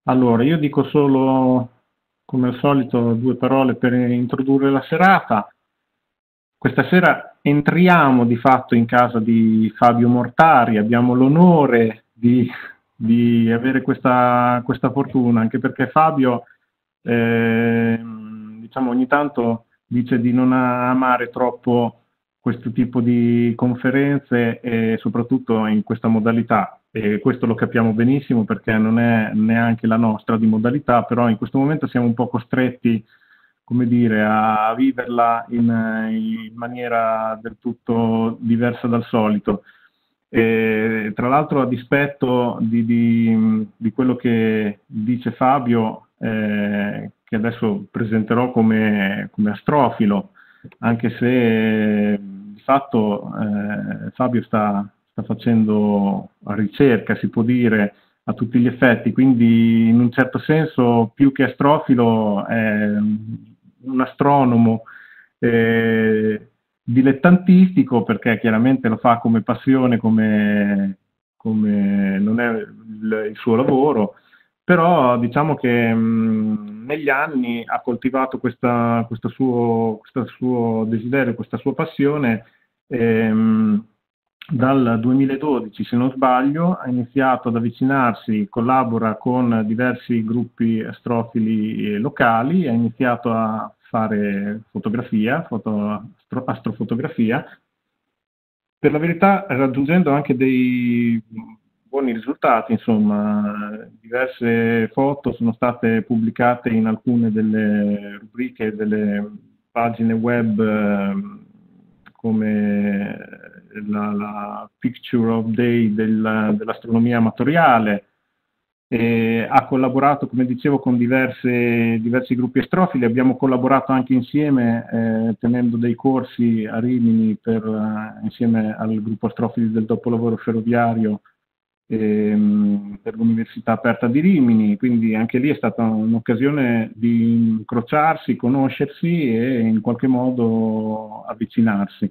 Allora, io dico solo, come al solito, due parole per introdurre la serata. Questa sera entriamo di fatto in casa di Fabio Mortari, abbiamo l'onore di avere questa fortuna, anche perché Fabio, diciamo, ogni tanto dice di non amare troppo questo tipo di conferenze e soprattutto in questa modalità. E questo lo capiamo benissimo perché non è neanche la nostra di modalità, però in questo momento siamo un po' costretti, come dire, a viverla in maniera del tutto diversa dal solito. E, tra l'altro, a dispetto di quello che dice Fabio, che adesso presenterò come astrofilo, anche se di fatto Fabio sta facendo ricerca, si può dire, a tutti gli effetti, quindi in un certo senso più che astrofilo è un astronomo dilettantistico, perché chiaramente lo fa come passione, come non è il suo lavoro, però diciamo che negli anni ha coltivato questo suo desiderio, questa sua passione. ehm, Dal 2012, se non sbaglio, ha iniziato ad avvicinarsi, collabora con diversi gruppi astrofili locali, ha iniziato a fare fotografia, astrofotografia, per la verità raggiungendo anche dei buoni risultati, insomma, diverse foto sono state pubblicate in alcune delle rubriche delle pagine web, come la Picture of Day dell'astronomia amatoriale. Ha collaborato, come dicevo, con diversi gruppi astrofili, abbiamo collaborato anche insieme tenendo dei corsi a Rimini insieme al gruppo astrofili del dopolavoro ferroviario per l'Università Aperta di Rimini, quindi anche lì è stata un'occasione di incrociarsi, conoscersi e in qualche modo avvicinarsi.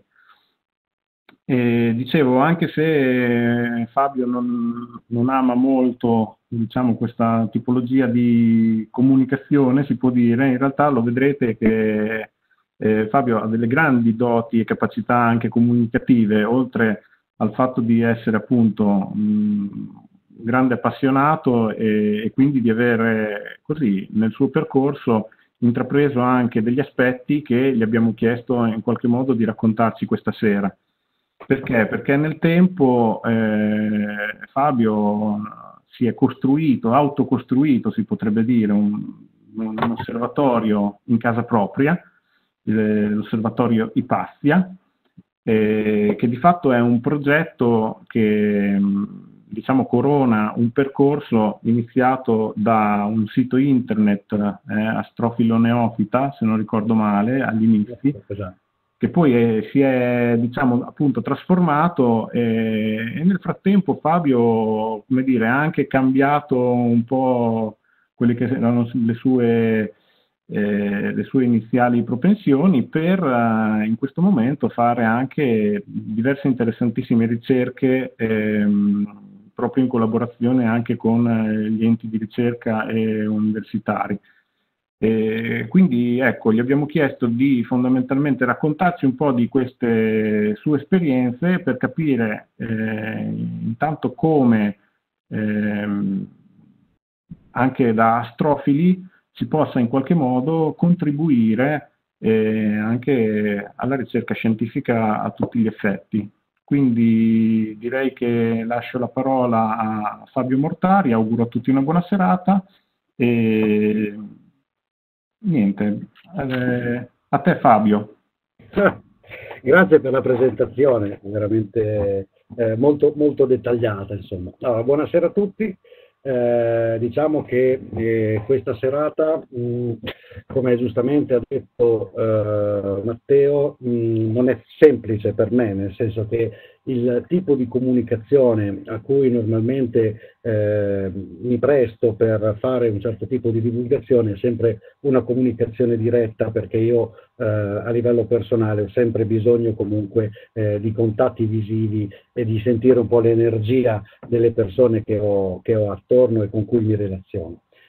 Dicevo, anche se Fabio non ama molto, diciamo, questa tipologia di comunicazione, si può dire, in realtà lo vedrete che Fabio ha delle grandi doti e capacità anche comunicative, oltre al fatto di essere appunto un grande appassionato e quindi di avere così nel suo percorso intrapreso anche degli aspetti che gli abbiamo chiesto in qualche modo di raccontarci questa sera. Perché? Perché nel tempo Fabio si è autocostruito, si potrebbe dire, un osservatorio in casa propria, l'osservatorio Ipazia, che di fatto è un progetto che diciamo corona un percorso iniziato da un sito internet, Astrofilo Neofita, se non ricordo male, agli inizi, che poi si è, diciamo, appunto trasformato e nel frattempo Fabio, come dire, ha anche cambiato un po' quelle che erano le sue iniziali propensioni per in questo momento fare anche diverse interessantissime ricerche proprio in collaborazione anche con gli enti di ricerca e universitari. Quindi ecco, gli abbiamo chiesto di fondamentalmente raccontarci un po' di queste sue esperienze per capire intanto come anche da astrofili si possa in qualche modo contribuire anche alla ricerca scientifica a tutti gli effetti. Quindi direi che lascio la parola a Fabio Mortari, auguro a tutti una buona serata e niente, a te Fabio. Grazie per la presentazione, veramente molto, molto dettagliata, insomma. Allora, buonasera a tutti. Diciamo che questa serata, come giustamente ha detto Matteo, non è semplice per me, nel senso che il tipo di comunicazione a cui normalmente mi presto per fare un certo tipo di divulgazione è sempre una comunicazione diretta, perché io a livello personale ho sempre bisogno comunque di contatti visivi e di sentire un po' l'energia delle persone che ho attorno e con cui mi relaziono.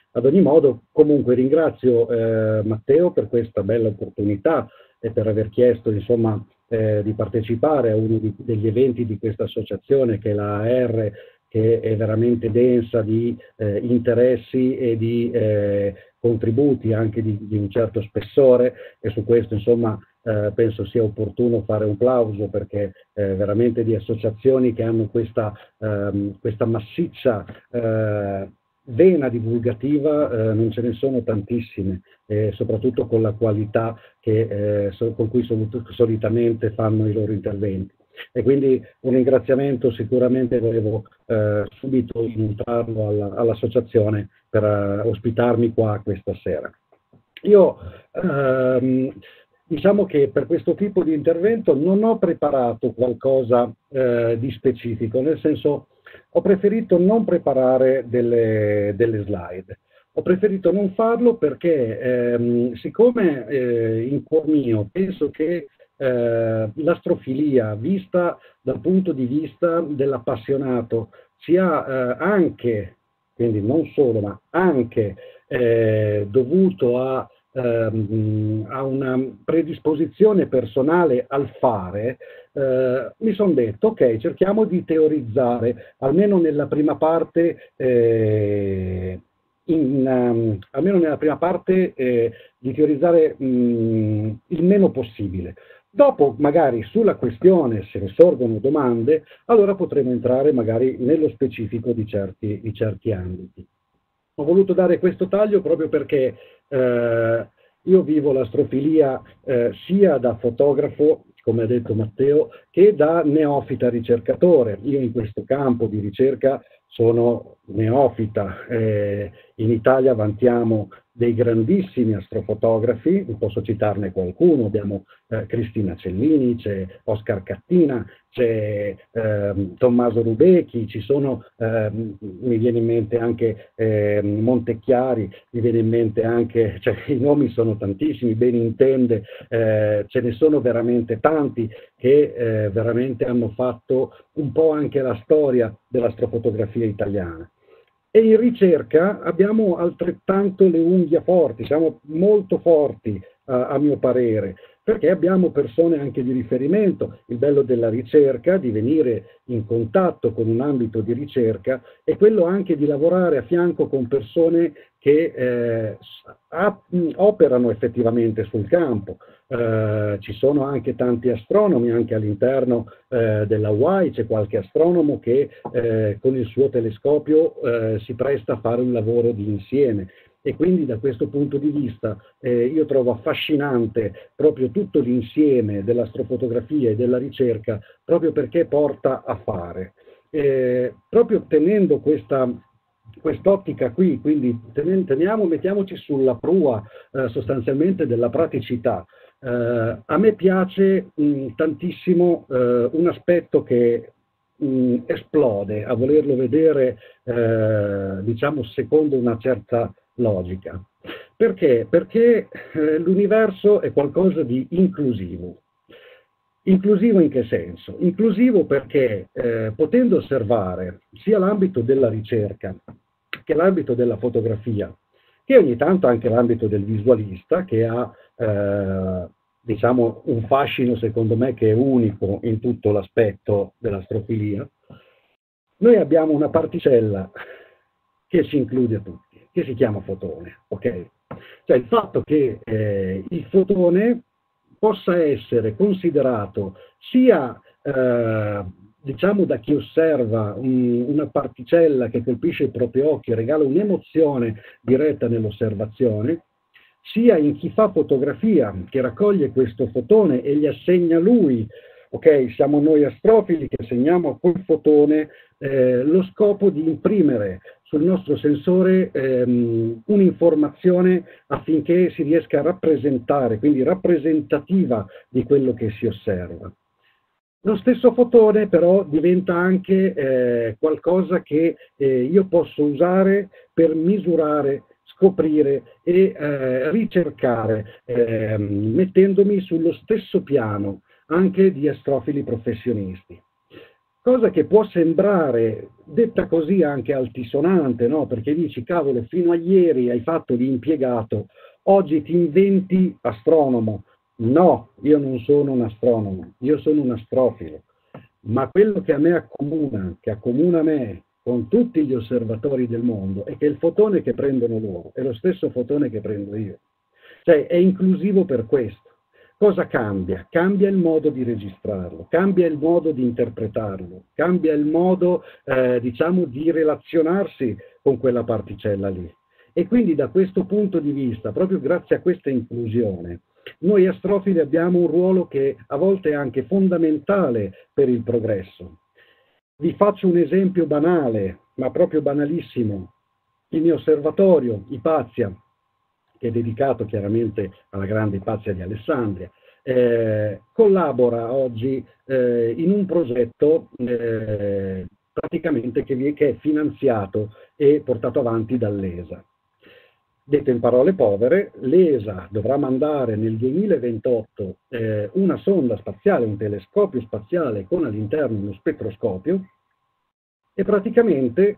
Ad ogni modo, comunque ringrazio Matteo per questa bella opportunità e per aver chiesto, insomma, di partecipare a uno degli eventi di questa associazione che è la AR, che è veramente densa di interessi e di contributi anche di un certo spessore, e su questo, insomma, penso sia opportuno fare un plauso, perché veramente di associazioni che hanno questa massiccia vena divulgativa non ce ne sono tantissime, soprattutto con la qualità con cui solitamente fanno i loro interventi. E quindi un ringraziamento sicuramente volevo subito inoltrarlo all'associazione per ospitarmi qua questa sera. Io diciamo che per questo tipo di intervento non ho preparato qualcosa di specifico, nel senso, ho preferito non preparare delle slide. Ho preferito non farlo perché, siccome in cuor mio penso che l'astrofilia, vista dal punto di vista dell'appassionato, sia anche, quindi non solo, ma anche dovuto a una predisposizione personale al fare, mi sono detto, ok, cerchiamo di teorizzare, almeno nella prima parte, di teorizzare il meno possibile. Dopo, magari sulla questione, se ne sorgono domande, allora potremo entrare magari nello specifico di certi ambiti. Ho voluto dare questo taglio proprio perché io vivo l'astrofilia sia da fotografo, come ha detto Matteo, che da neofita ricercatore. Io in questo campo di ricerca sono neofita. In Italia vantiamo dei grandissimi astrofotografi, posso citarne qualcuno, abbiamo Cristina Cellini, c'è Oscar Cattina, c'è Tommaso Rubecchi, ci sono, mi viene in mente anche Montecchiari, mi viene in mente anche, cioè i nomi sono tantissimi, ben intende, ce ne sono veramente tanti che veramente hanno fatto un po' anche la storia dell'astrofotografia italiana. E in ricerca abbiamo altrettanto le unghie forti, siamo molto forti a mio parere, perché abbiamo persone anche di riferimento. Il bello della ricerca, di venire in contatto con un ambito di ricerca, è quello anche di lavorare a fianco con persone che operano effettivamente sul campo. Ci sono anche tanti astronomi, anche all'interno della UAI c'è qualche astronomo che con il suo telescopio si presta a fare un lavoro di insieme. E quindi da questo punto di vista io trovo affascinante proprio tutto l'insieme dell'astrofotografia e della ricerca, proprio perché porta a fare. Proprio tenendo quest'ottica qui, quindi mettiamoci sulla prua sostanzialmente della praticità. A me piace tantissimo un aspetto che esplode a volerlo vedere, diciamo, secondo una certa logica. Perché? Perché l'universo è qualcosa di inclusivo. Inclusivo in che senso? Inclusivo perché potendo osservare sia l'ambito della ricerca che l'ambito della fotografia, che ogni tanto anche l'ambito del visualista, che ha diciamo un fascino secondo me che è unico in tutto l'aspetto dell'astrofilia, noi abbiamo una particella che ci include tutti, che si chiama fotone, ok? Cioè il fatto che il fotone possa essere considerato sia diciamo da chi osserva una particella che colpisce il proprio occhio e regala un'emozione diretta nell'osservazione, sia in chi fa fotografia, che raccoglie questo fotone e gli assegna lui, ok, siamo noi astrofili che assegniamo a quel fotone lo scopo di imprimere sul nostro sensore un'informazione affinché si riesca a rappresentare, quindi rappresentativa di quello che si osserva. Lo stesso fotone però diventa anche qualcosa che io posso usare per misurare, scoprire e ricercare, mettendomi sullo stesso piano anche di astrofili professionisti. cosa che può sembrare, detta così, anche altisonante, no? Perché dici, cavolo, fino a ieri hai fatto l'impiegato, oggi ti inventi astronomo. No, io non sono un astronomo, io sono un astrofilo, ma quello che a me accomuna, che accomuna me con tutti gli osservatori del mondo, è che il fotone che prendono loro è lo stesso fotone che prendo io. Cioè è inclusivo per questo. Cosa cambia? Cambia il modo di registrarlo, cambia il modo di interpretarlo, cambia il modo, diciamo, di relazionarsi con quella particella lì. E quindi da questo punto di vista, proprio grazie a questa inclusione, noi astrofili abbiamo un ruolo che a volte è anche fondamentale per il progresso. Vi faccio un esempio banale, ma proprio banalissimo. Il mio osservatorio, Ipazia, che è dedicato chiaramente alla grande Ipazia di Alessandria, collabora oggi in un progetto praticamente che è finanziato e portato avanti dall'ESA. Detto in parole povere, l'ESA dovrà mandare nel 2028 una sonda spaziale, un telescopio spaziale con all'interno uno spettroscopio, e praticamente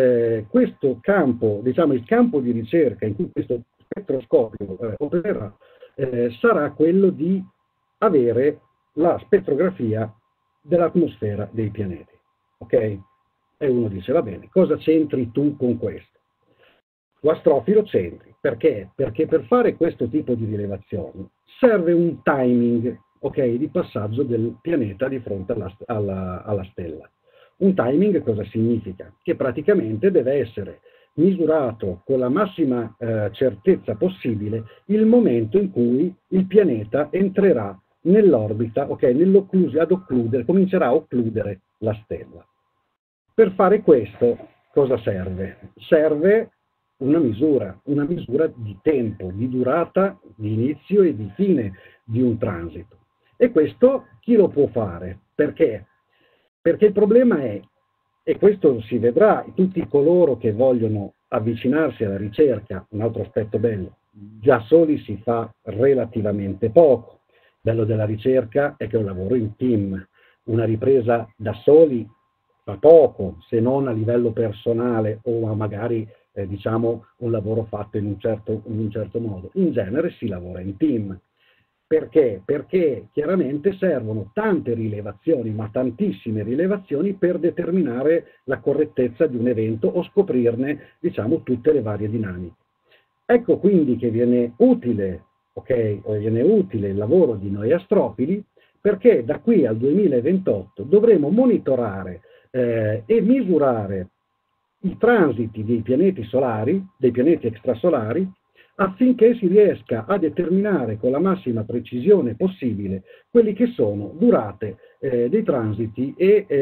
questo campo, diciamo il campo di ricerca in cui questo spettroscopio opererà, sarà quello di avere la spettrografia dell'atmosfera dei pianeti. Ok? E uno dice, va bene, cosa c'entri tu con questo? Tu astrofilo c'entri. Perché? Perché per fare questo tipo di rilevazioni serve un timing, ok, di passaggio del pianeta di fronte alla stella. Un timing cosa significa? Che praticamente deve essere misurato con la massima certezza possibile il momento in cui il pianeta entrerà nell'orbita, ok, comincerà a occludere la stella. Per fare questo cosa serve? Serve una misura di tempo, di durata, di inizio e di fine di un transito. E questo chi lo può fare? Perché? Perché il problema è, e questo si vedrà, tutti coloro che vogliono avvicinarsi alla ricerca, un altro aspetto bello, già soli si fa relativamente poco. Il bello della ricerca è che è un lavoro in team, una ripresa da soli fa poco, se non a livello personale o magari diciamo un lavoro fatto in un certo modo. In genere si lavora in team. Perché? Perché chiaramente servono tante rilevazioni, ma tantissime rilevazioni per determinare la correttezza di un evento o scoprirne, diciamo, tutte le varie dinamiche. Ecco quindi che viene utile, okay, viene utile il lavoro di noi astrofili, perché da qui al 2028 dovremo monitorare e misurare i transiti dei pianeti solari, dei pianeti extrasolari, affinché si riesca a determinare con la massima precisione possibile quelli che sono durate dei transiti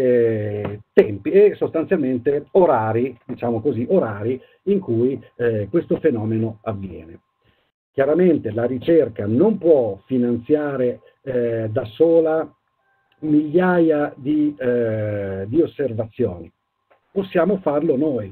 e tempi e sostanzialmente orari, diciamo così, orari in cui questo fenomeno avviene. Chiaramente la ricerca non può finanziare da sola migliaia di osservazioni. Possiamo farlo noi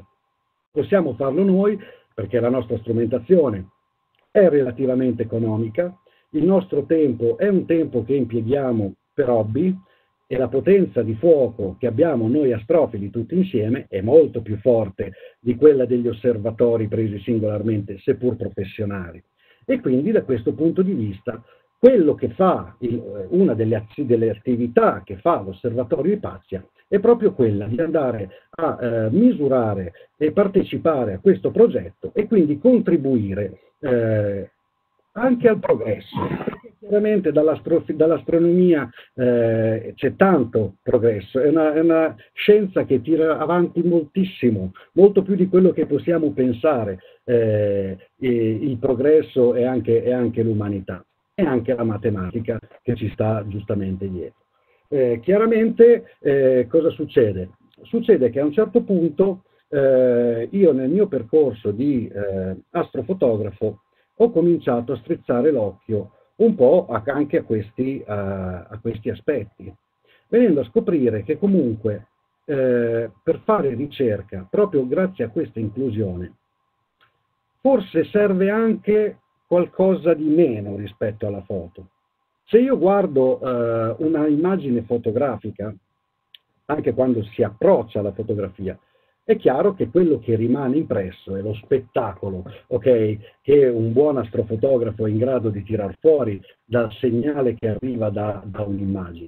perché la nostra strumentazione è relativamente economica, il nostro tempo è un tempo che impieghiamo per hobby e la potenza di fuoco che abbiamo noi astrofili tutti insieme è molto più forte di quella degli osservatori presi singolarmente, seppur professionali. E quindi da questo punto di vista quello che fa, una delle attività che fa l'osservatorio Ipazia è proprio quella di andare a misurare e partecipare a questo progetto e quindi contribuire anche al progresso. Chiaramente dall'astronomia c'è tanto progresso, è una scienza che tira avanti moltissimo, molto più di quello che possiamo pensare, il progresso e anche l'umanità e anche la matematica che ci sta giustamente dietro. Chiaramente cosa succede? Succede che a un certo punto io nel mio percorso di astrofotografo ho cominciato a strizzare l'occhio un po' anche a questi aspetti, venendo a scoprire che comunque per fare ricerca, proprio grazie a questa inclusione, forse serve anche qualcosa di meno rispetto alla foto. Se io guardo una immagine fotografica, anche quando si approccia alla fotografia. È chiaro che quello che rimane impresso è lo spettacolo, ok, che un buon astrofotografo è in grado di tirar fuori dal segnale che arriva da un'immagine.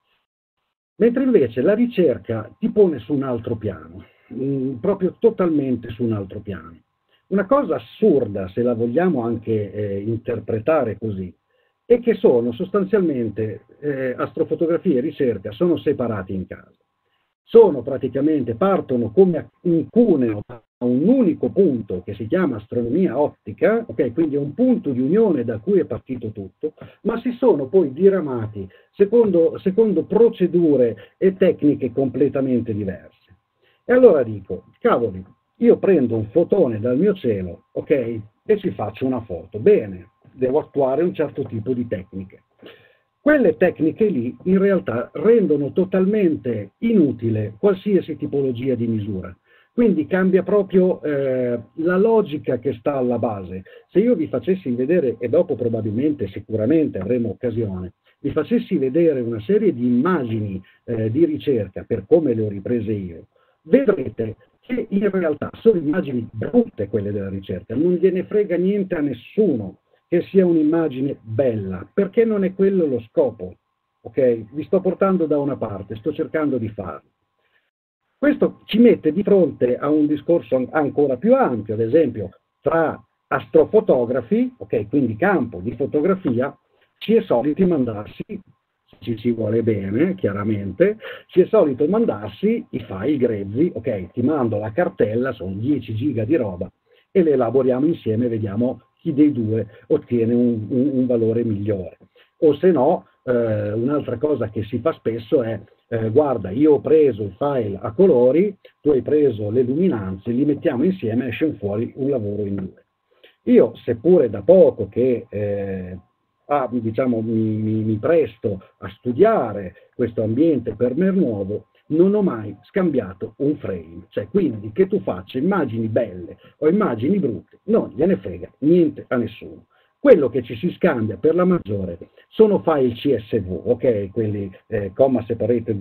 Mentre invece la ricerca ti pone su un altro piano, proprio totalmente su un altro piano. Una cosa assurda, se la vogliamo anche interpretare così, è che sono sostanzialmente astrofotografia e ricerca sono separati in casa. Sono praticamente, partono come un cuneo da un unico punto che si chiama astronomia ottica, okay? Quindi è un punto di unione da cui è partito tutto, ma si sono poi diramati secondo procedure e tecniche completamente diverse. E allora dico, cavoli, io prendo un fotone dal mio cielo, ok, e ci faccio una foto. Bene, devo attuare un certo tipo di tecniche. Quelle tecniche lì in realtà rendono totalmente inutile qualsiasi tipologia di misura. Quindi cambia proprio la logica che sta alla base. Se io vi facessi vedere, e dopo probabilmente, sicuramente avremo occasione, vi facessi vedere una serie di immagini di ricerca per come le ho riprese io, vedrete che in realtà sono immagini brutte quelle della ricerca, non gliene frega niente a nessuno che sia un'immagine bella, perché non è quello lo scopo, ok? Vi sto portando da una parte, sto cercando di farlo. Questo ci mette di fronte a un discorso ancora più ampio, ad esempio, tra astrofotografi, ok, quindi campo di fotografia, ci è solito mandarsi, se ci si vuole bene, chiaramente, ci è solito mandarsi i file grezzi, ok, ti mando la cartella, sono 10 giga di roba, e le elaboriamo insieme e vediamo chi dei due ottiene un valore migliore. O se no, un'altra cosa che si fa spesso è guarda, io ho preso il file a colori, tu hai preso le luminanze, li mettiamo insieme e esce fuori un lavoro in due. Io, seppure da poco che diciamo, mi presto a studiare questo ambiente per me nuovo, non ho mai scambiato un frame. Cioè, quindi che tu faccia immagini belle o immagini brutte, non gliene frega niente a nessuno. Quello che ci si scambia per la maggiore sono file CSV, ok? Quelli comma separated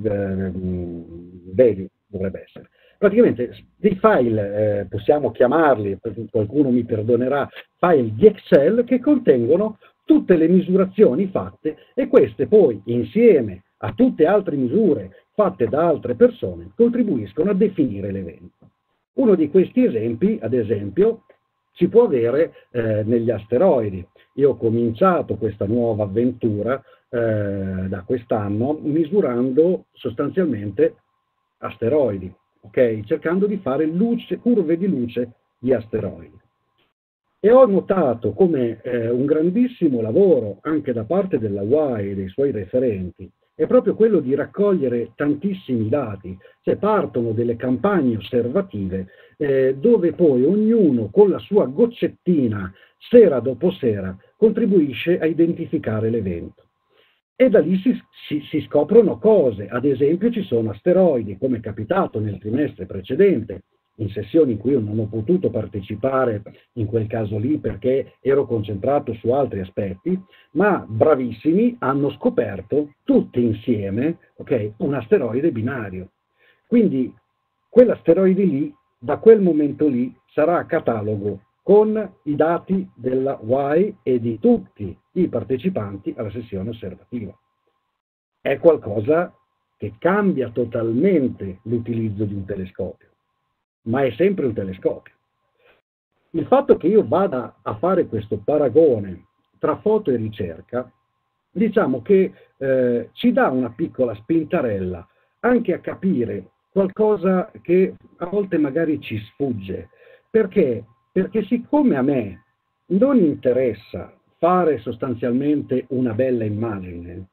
value dovrebbe essere. Praticamente dei file, possiamo chiamarli, qualcuno mi perdonerà, file di Excel che contengono tutte le misurazioni fatte e queste poi insieme a tutte altre misure fatte da altre persone contribuiscono a definire l'evento. Uno di questi esempi, ad esempio, si può avere negli asteroidi. Io ho cominciato questa nuova avventura da quest'anno misurando sostanzialmente asteroidi, okay? Cercando di fare curve di luce di asteroidi. E ho notato come un grandissimo lavoro anche da parte della UAE e dei suoi referenti è proprio quello di raccogliere tantissimi dati, cioè partono delle campagne osservative dove poi ognuno con la sua goccettina, sera dopo sera, contribuisce a identificare l'evento. E da lì si scoprono cose, ad esempio ci sono asteroidi, come è capitato nel trimestre precedente, in sessioni in cui io non ho potuto partecipare in quel caso lì perché ero concentrato su altri aspetti, ma bravissimi hanno scoperto tutti insieme, okay, un asteroide binario. Quindi quell'asteroide lì, da quel momento lì, sarà a catalogo con i dati della UAE e di tutti i partecipanti alla sessione osservativa. È qualcosa che cambia totalmente l'utilizzo di un telescopio, ma è sempre un telescopio. Il fatto che io vada a fare questo paragone tra foto e ricerca, diciamo che ci dà una piccola spintarella anche a capire qualcosa che a volte magari ci sfugge. Perché? Perché siccome a me non interessa fare sostanzialmente una bella immagine,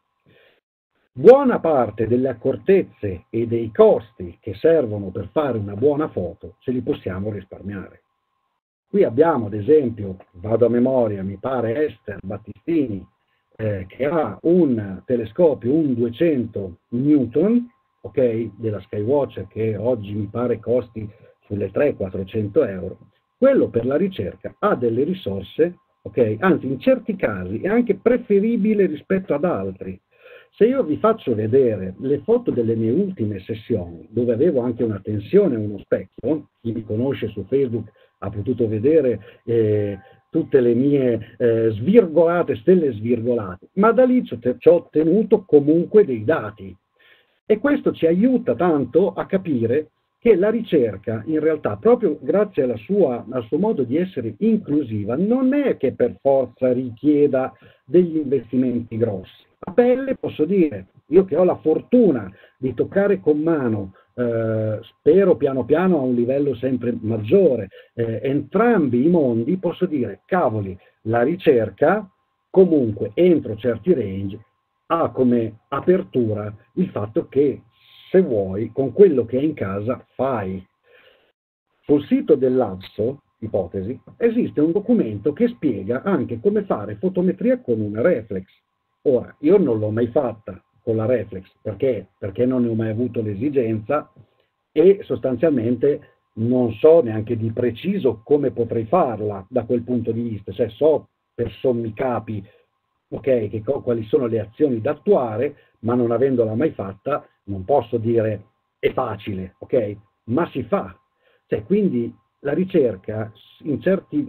buona parte delle accortezze e dei costi che servono per fare una buona foto ce li possiamo risparmiare. Qui abbiamo ad esempio, vado a memoria, mi pare Esther Battistini, che ha un telescopio, un 200 Newton, ok, della Skywatcher, che oggi mi pare costi sulle 300-400 euro. Quello per la ricerca ha delle risorse, ok, anzi in certi casi è anche preferibile rispetto ad altri, Se io vi faccio vedere le foto delle mie ultime sessioni, dove avevo anche una tensione a uno specchio, chi mi conosce su Facebook ha potuto vedere tutte le mie svirgolate, stelle svirgolate, ma da lì ci ho ottenuto comunque dei dati. E questo ci aiuta tanto a capire che la ricerca, in realtà, proprio grazie al suo modo di essere inclusiva, non è che per forza richieda degli investimenti grossi. A pelle posso dire, io che ho la fortuna di toccare con mano, spero piano piano a un livello sempre maggiore, entrambi i mondi, posso dire, cavoli, la ricerca comunque entro certi range ha come apertura il fatto che se vuoi, con quello che hai in casa fai. Sul sito dell'AVSO, ipotesi, esiste un documento che spiega anche come fare fotometria con una reflex. Ora, io non l'ho mai fatta con la reflex, perché non ne ho mai avuto l'esigenza e sostanzialmente non so neanche di preciso come potrei farla da quel punto di vista, cioè so per sommi capi quali sono le azioni da attuare, ma non avendola mai fatta non posso dire è facile, ok? Ma si fa. Cioè, quindi la ricerca in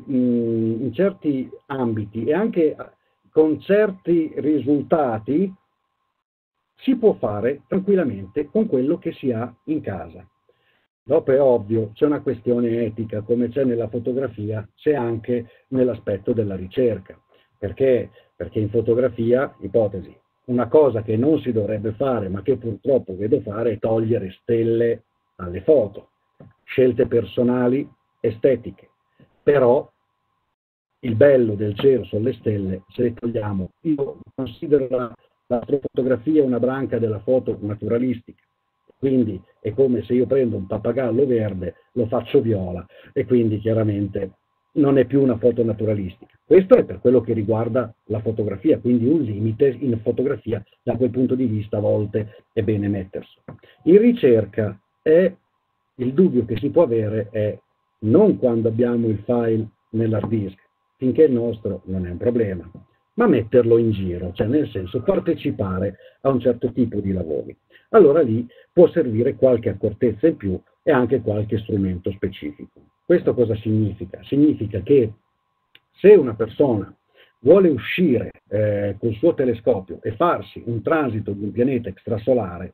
certi ambiti e anche con certi risultati si può fare tranquillamente con quello che si ha in casa. Dopo è ovvio, c'è una questione etica, come c'è nella fotografia, c'è anche nell'aspetto della ricerca. Perché? Perché in fotografia, ipotesi, una cosa che non si dovrebbe fare, ma che purtroppo vedo fare, è togliere stelle alle foto. Scelte personali, estetiche. Però il bello del cielo sulle stelle, se le togliamo, io considero l'astrofotografia una branca della foto naturalistica. Quindi è come se io prendo un pappagallo verde, lo faccio viola e quindi chiaramente non è più una foto naturalistica. Questo è per quello che riguarda la fotografia, quindi un limite in fotografia da quel punto di vista a volte è bene mettersi. In ricerca il dubbio che si può avere è non quando abbiamo il file nell'hard disk, finché il nostro non è un problema, ma metterlo in giro, cioè nel senso partecipare a un certo tipo di lavori. Allora lì può servire qualche accortezza in più e anche qualche strumento specifico. Questo cosa significa? Significa che se una persona vuole uscire col suo telescopio e farsi un transito di un pianeta extrasolare,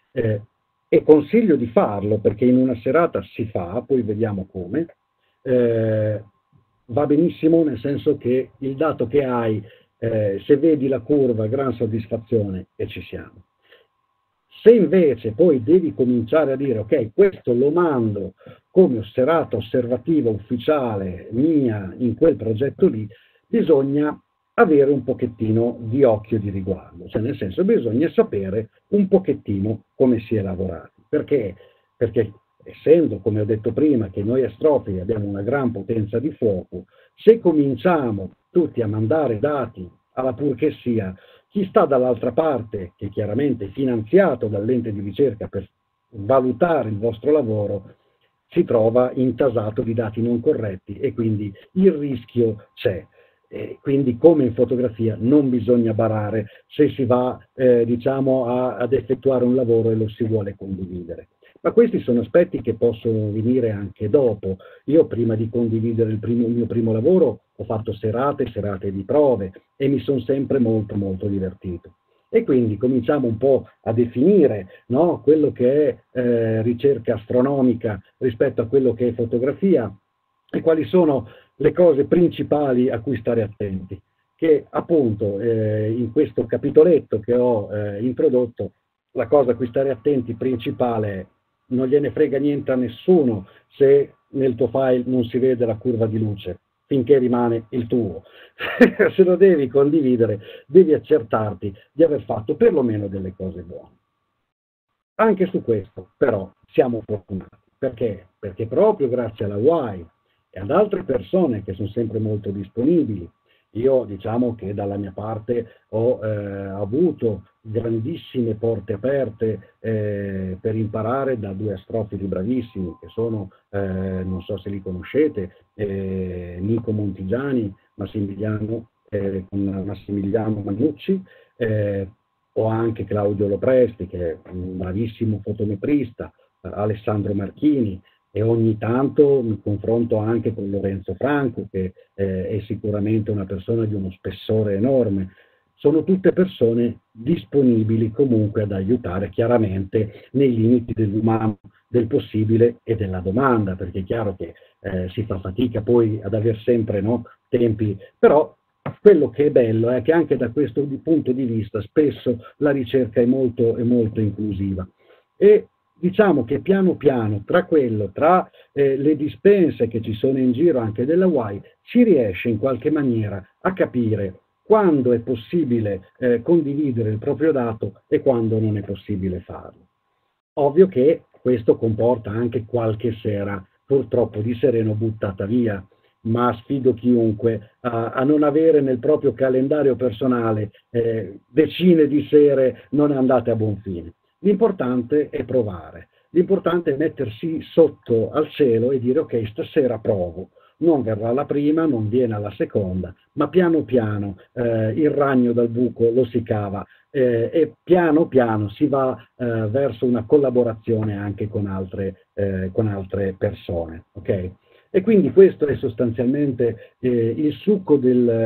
e consiglio di farlo perché in una serata si fa, poi vediamo come, va benissimo nel senso che il dato che hai, se vedi la curva, gran soddisfazione e ci siamo. Se invece poi devi cominciare a dire ok, questo lo mando come serata osservativa ufficiale mia in quel progetto lì, bisogna avere un pochettino di occhio di riguardo, cioè nel senso bisogna sapere un pochettino come si è lavorato. Perché? Perché essendo, come ho detto prima, che noi astrofili abbiamo una gran potenza di fuoco, se cominciamo tutti a mandare dati alla pur che sia, chi sta dall'altra parte, che chiaramente è finanziato dall'ente di ricerca per valutare il vostro lavoro, si trova intasato di dati non corretti e quindi il rischio c'è. Quindi come in fotografia non bisogna barare se si va ad effettuare un lavoro e lo si vuole condividere. Ma questi sono aspetti che possono venire anche dopo. Io prima di condividere il mio primo lavoro ho fatto serate di prove e mi sono sempre molto molto divertito. E quindi cominciamo un po' a definire, no, quello che è ricerca astronomica rispetto a quello che è fotografia e quali sono le cose principali a cui stare attenti, che appunto in questo capitoletto che ho introdotto, la cosa a cui stare attenti principale è non gliene frega niente a nessuno se nel tuo file non si vede la curva di luce, finché rimane il tuo. Se lo devi condividere, devi accertarti di aver fatto perlomeno delle cose buone. Anche su questo, però, siamo fortunati. Perché? Perché proprio grazie alla WAI e ad altre persone che sono sempre molto disponibili, io diciamo che dalla mia parte ho avuto grandissime porte aperte per imparare da due astrofili bravissimi che sono, non so se li conoscete, Nico Montigiani, con Massimiliano Mannucci, o anche Claudio Lopresti, che è un bravissimo fotometrista, Alessandro Marchini, e ogni tanto mi confronto anche con Lorenzo Franco, che è sicuramente una persona di uno spessore enorme. Sono tutte persone disponibili comunque ad aiutare, chiaramente nei limiti dell'umano, del possibile e della domanda, perché è chiaro che si fa fatica poi ad avere sempre, no, tempi, però quello che è bello è che anche da questo punto di vista spesso la ricerca è molto inclusiva. E diciamo che piano piano, tra le dispense che ci sono in giro anche della WAI, si riesce in qualche maniera a capire quando è possibile condividere il proprio dato e quando non è possibile farlo. Ovvio che questo comporta anche qualche sera, purtroppo, di sereno buttata via, ma sfido chiunque a non avere nel proprio calendario personale decine di sere non andate a buon fine. L'importante è provare, l'importante è mettersi sotto al cielo e dire ok, stasera provo. Non verrà la prima, non viene alla seconda, ma piano piano il ragno dal buco lo si cava e piano piano si va verso una collaborazione anche con altre persone. Okay? E quindi questo è sostanzialmente il succo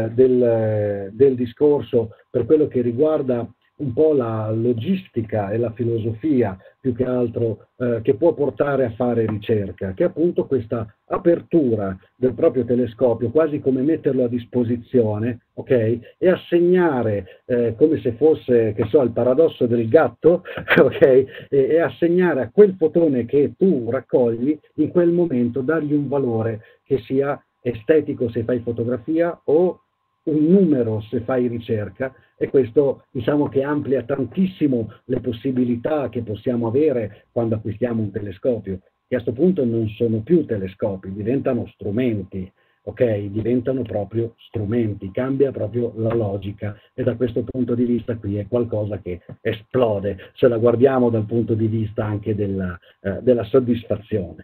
del discorso per quello che riguarda un po' la logistica e la filosofia, più che altro, che può portare a fare ricerca, che è appunto questa apertura del proprio telescopio, quasi come metterlo a disposizione, ok? E assegnare, come se fosse, che so, il paradosso del gatto, ok? E assegnare a quel fotone che tu raccogli, in quel momento dargli un valore che sia estetico se fai fotografia o un numero se fai ricerca, e questo diciamo che amplia tantissimo le possibilità che possiamo avere quando acquistiamo un telescopio, che a questo punto non sono più telescopi, diventano strumenti, ok? Diventano proprio strumenti, cambia proprio la logica, e da questo punto di vista qui è qualcosa che esplode, se la guardiamo dal punto di vista anche della soddisfazione.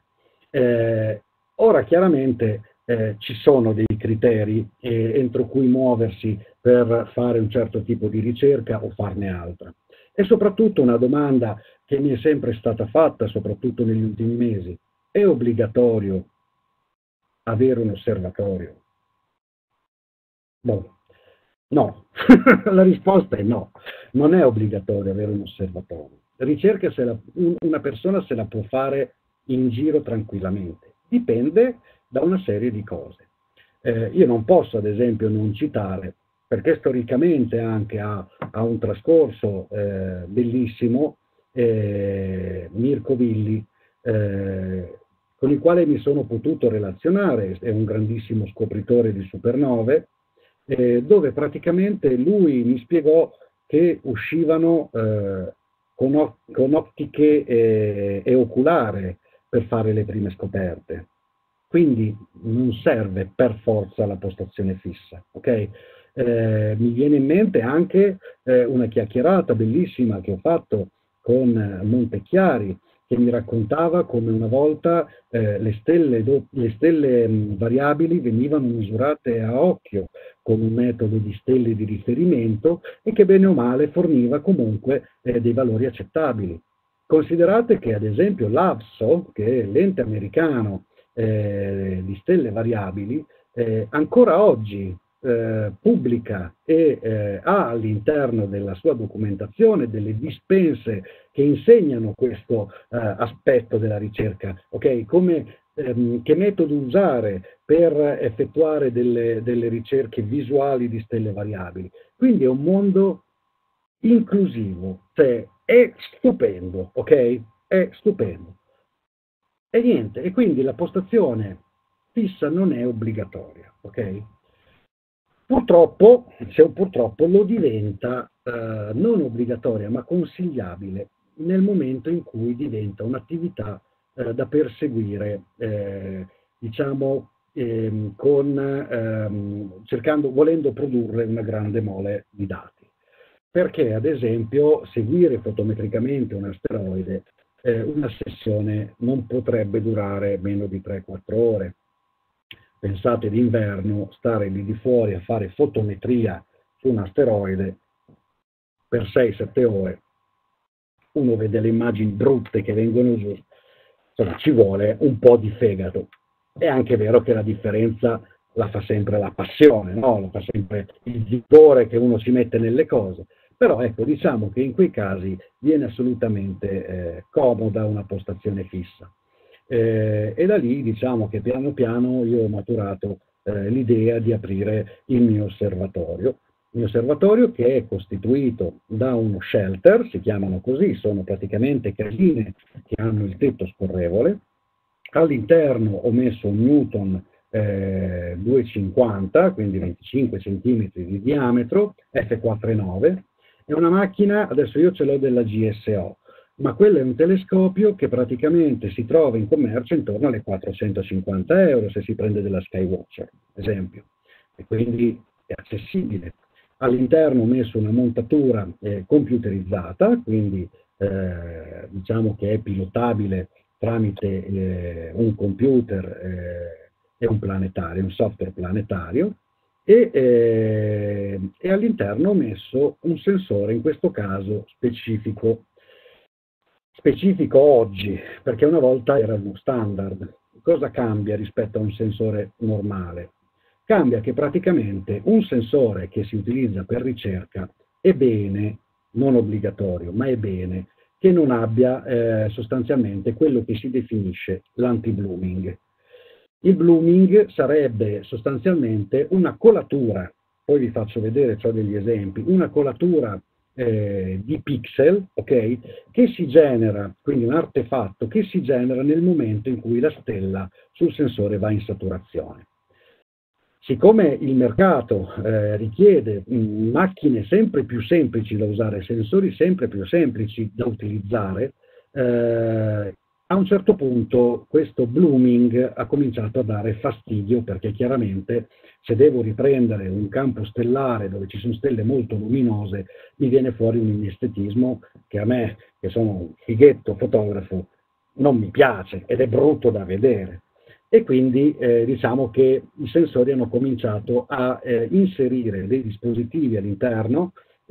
Ora chiaramente ci sono dei criteri entro cui muoversi per fare un certo tipo di ricerca o farne altra. E soprattutto una domanda che mi è sempre stata fatta, soprattutto negli ultimi mesi: è obbligatorio avere un osservatorio? Boh, no, la risposta è no, non è obbligatorio avere un osservatorio. Ricerca una persona se la può fare in giro tranquillamente, dipende da una serie di cose. Io non posso ad esempio non citare, perché storicamente anche ha un trascorso bellissimo, Mirko Villi, con il quale mi sono potuto relazionare, è un grandissimo scopritore di supernove, dove praticamente lui mi spiegò che uscivano con ottiche e oculare per fare le prime scoperte. Quindi non serve per forza la postazione fissa, ok? Mi viene in mente anche una chiacchierata bellissima che ho fatto con Montechiari, che mi raccontava come una volta le stelle variabili venivano misurate a occhio con un metodo di stelle di riferimento e che bene o male forniva comunque dei valori accettabili. Considerate che ad esempio l'AVSO, che è l'ente americano di stelle variabili, ancora oggi pubblica e ha all'interno della sua documentazione delle dispense che insegnano questo aspetto della ricerca, okay? Che metodo usare per effettuare delle ricerche visuali di stelle variabili. Quindi è un mondo inclusivo, cioè è stupendo, ok? È stupendo. E niente, e quindi la postazione fissa non è obbligatoria, ok? Purtroppo lo diventa non obbligatoria, ma consigliabile nel momento in cui diventa un'attività da perseguire, diciamo, volendo produrre una grande mole di dati. Perché, ad esempio, seguire fotometricamente un asteroide, una sessione non potrebbe durare meno di 3-4 ore. Pensate d'inverno, stare lì di fuori a fare fotometria su un asteroide per 6-7 ore, uno vede le immagini brutte che vengono giù, insomma ci vuole un po' di fegato. È anche vero che la differenza la fa sempre la passione, no? La fa sempre il vigore che uno ci mette nelle cose, però ecco, diciamo che in quei casi viene assolutamente comoda una postazione fissa. E da lì diciamo che piano piano io ho maturato l'idea di aprire il mio osservatorio che è costituito da uno shelter, si chiamano così, sono praticamente casine che hanno il tetto scorrevole. All'interno ho messo un Newton 250, quindi 25 cm di diametro, F4.9, è una macchina, adesso io ce l'ho della GSO, ma quello è un telescopio che praticamente si trova in commercio intorno alle 450 euro se si prende della Skywatcher, ad esempio, e quindi è accessibile. All'interno ho messo una montatura computerizzata, quindi diciamo che è pilotabile tramite un computer e un planetario, un software planetario, e all'interno ho messo un sensore, in questo caso specifico oggi, perché una volta era uno standard. Cosa cambia rispetto a un sensore normale? Cambia che praticamente un sensore che si utilizza per ricerca è bene, non obbligatorio, ma è bene che non abbia sostanzialmente quello che si definisce l'anti-blooming. Il blooming sarebbe sostanzialmente una colatura, poi vi faccio vedere, ho degli esempi, una colatura di pixel, ok, che si genera, quindi un artefatto che si genera nel momento in cui la stella sul sensore va in saturazione. Siccome il mercato richiede macchine sempre più semplici da usare, sensori sempre più semplici da utilizzare, a un certo punto questo blooming ha cominciato a dare fastidio, perché chiaramente se devo riprendere un campo stellare dove ci sono stelle molto luminose mi viene fuori un inestetismo che a me, che sono un fighetto fotografo, non mi piace ed è brutto da vedere. E quindi diciamo che i sensori hanno cominciato a inserire dei dispositivi all'interno,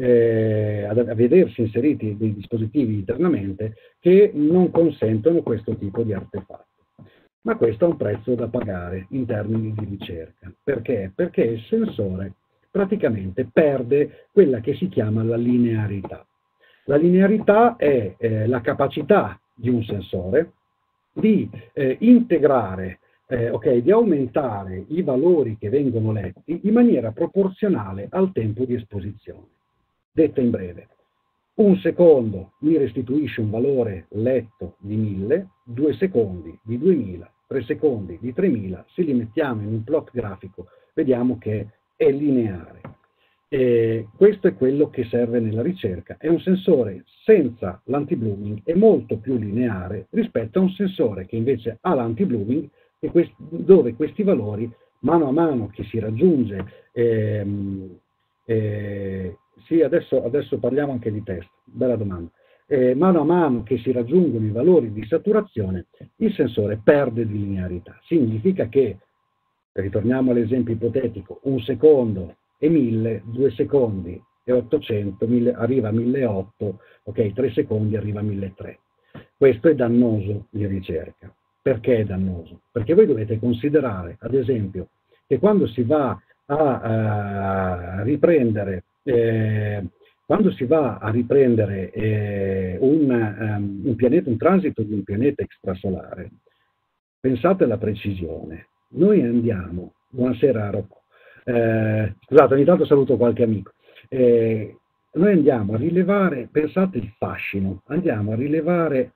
a vedersi inseriti dei dispositivi internamente che non consentono questo tipo di artefatto. Ma questo ha un prezzo da pagare in termini di ricerca. Perché? Perché il sensore praticamente perde quella che si chiama la linearità. La linearità è la capacità di un sensore di integrare, di aumentare i valori che vengono letti in maniera proporzionale al tempo di esposizione. Detta in breve, un secondo mi restituisce un valore letto di 1000, 2 secondi di 2000, 3 secondi di 3000, se li mettiamo in un plot grafico vediamo che è lineare. Questo è quello che serve nella ricerca. È un sensore senza l'anti-blooming, è molto più lineare rispetto a un sensore che invece ha l'anti-blooming, dove questi valori, mano a mano che si raggiunge, sì, adesso parliamo anche di test, bella domanda. Mano a mano che si raggiungono i valori di saturazione, il sensore perde di linearità. Significa che, ritorniamo all'esempio ipotetico, un secondo e 1000, 2 secondi e 800, arriva a 1800, ok, 3 secondi arriva a 1300. Questo è dannoso in ricerca. Perché è dannoso? Perché voi dovete considerare, ad esempio, che quando si va a riprendere un pianeta, un transito di un pianeta extrasolare, pensate alla precisione. Noi andiamo, buonasera Rocco, scusate, ogni tanto saluto qualche amico, noi andiamo a rilevare, pensate il fascino, andiamo a rilevare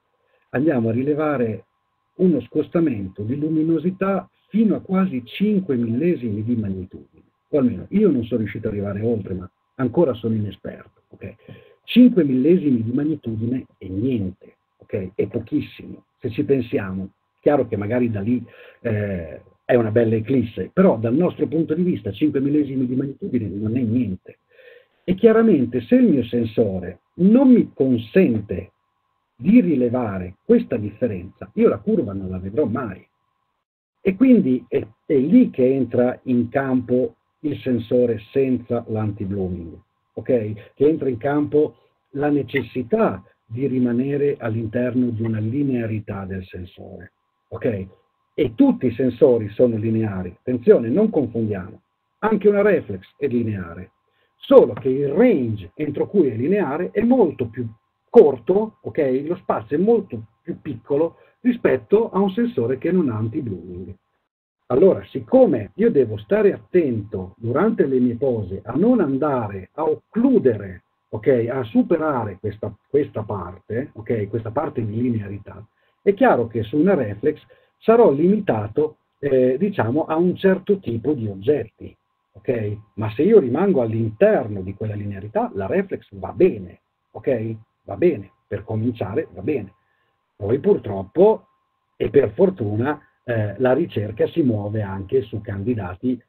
uno scostamento di luminosità fino a quasi 5 millesimi di magnitudine, o almeno io non sono riuscito ad arrivare oltre, ma ancora sono inesperto. Okay? 5 millesimi di magnitudine è niente, okay? È pochissimo, se ci pensiamo. Chiaro che magari da lì è una bella eclisse, però dal nostro punto di vista 5 millesimi di magnitudine non è niente. E chiaramente se il mio sensore non mi consente di rilevare questa differenza, io la curva non la vedrò mai. E quindi è lì che entra in campo il sensore senza l'anti-blooming. ok? Che entra in campo la necessità di rimanere all'interno di una linearità del sensore, ok? E tutti i sensori sono lineari, attenzione, non confondiamo, anche una reflex è lineare, solo che il range entro cui è lineare è molto più corto, ok? Lo spazio è molto più piccolo rispetto a un sensore che non ha anti-blooming. Allora, siccome io devo stare attento durante le mie pose a non andare a occludere, ok, a superare questa parte, ok, questa parte di linearità, è chiaro che su una reflex sarò limitato, diciamo, a un certo tipo di oggetti, ok? Ma se io rimango all'interno di quella linearità, la reflex va bene, ok? Va bene, per cominciare va bene. Poi purtroppo e per fortuna la ricerca si muove anche su candidati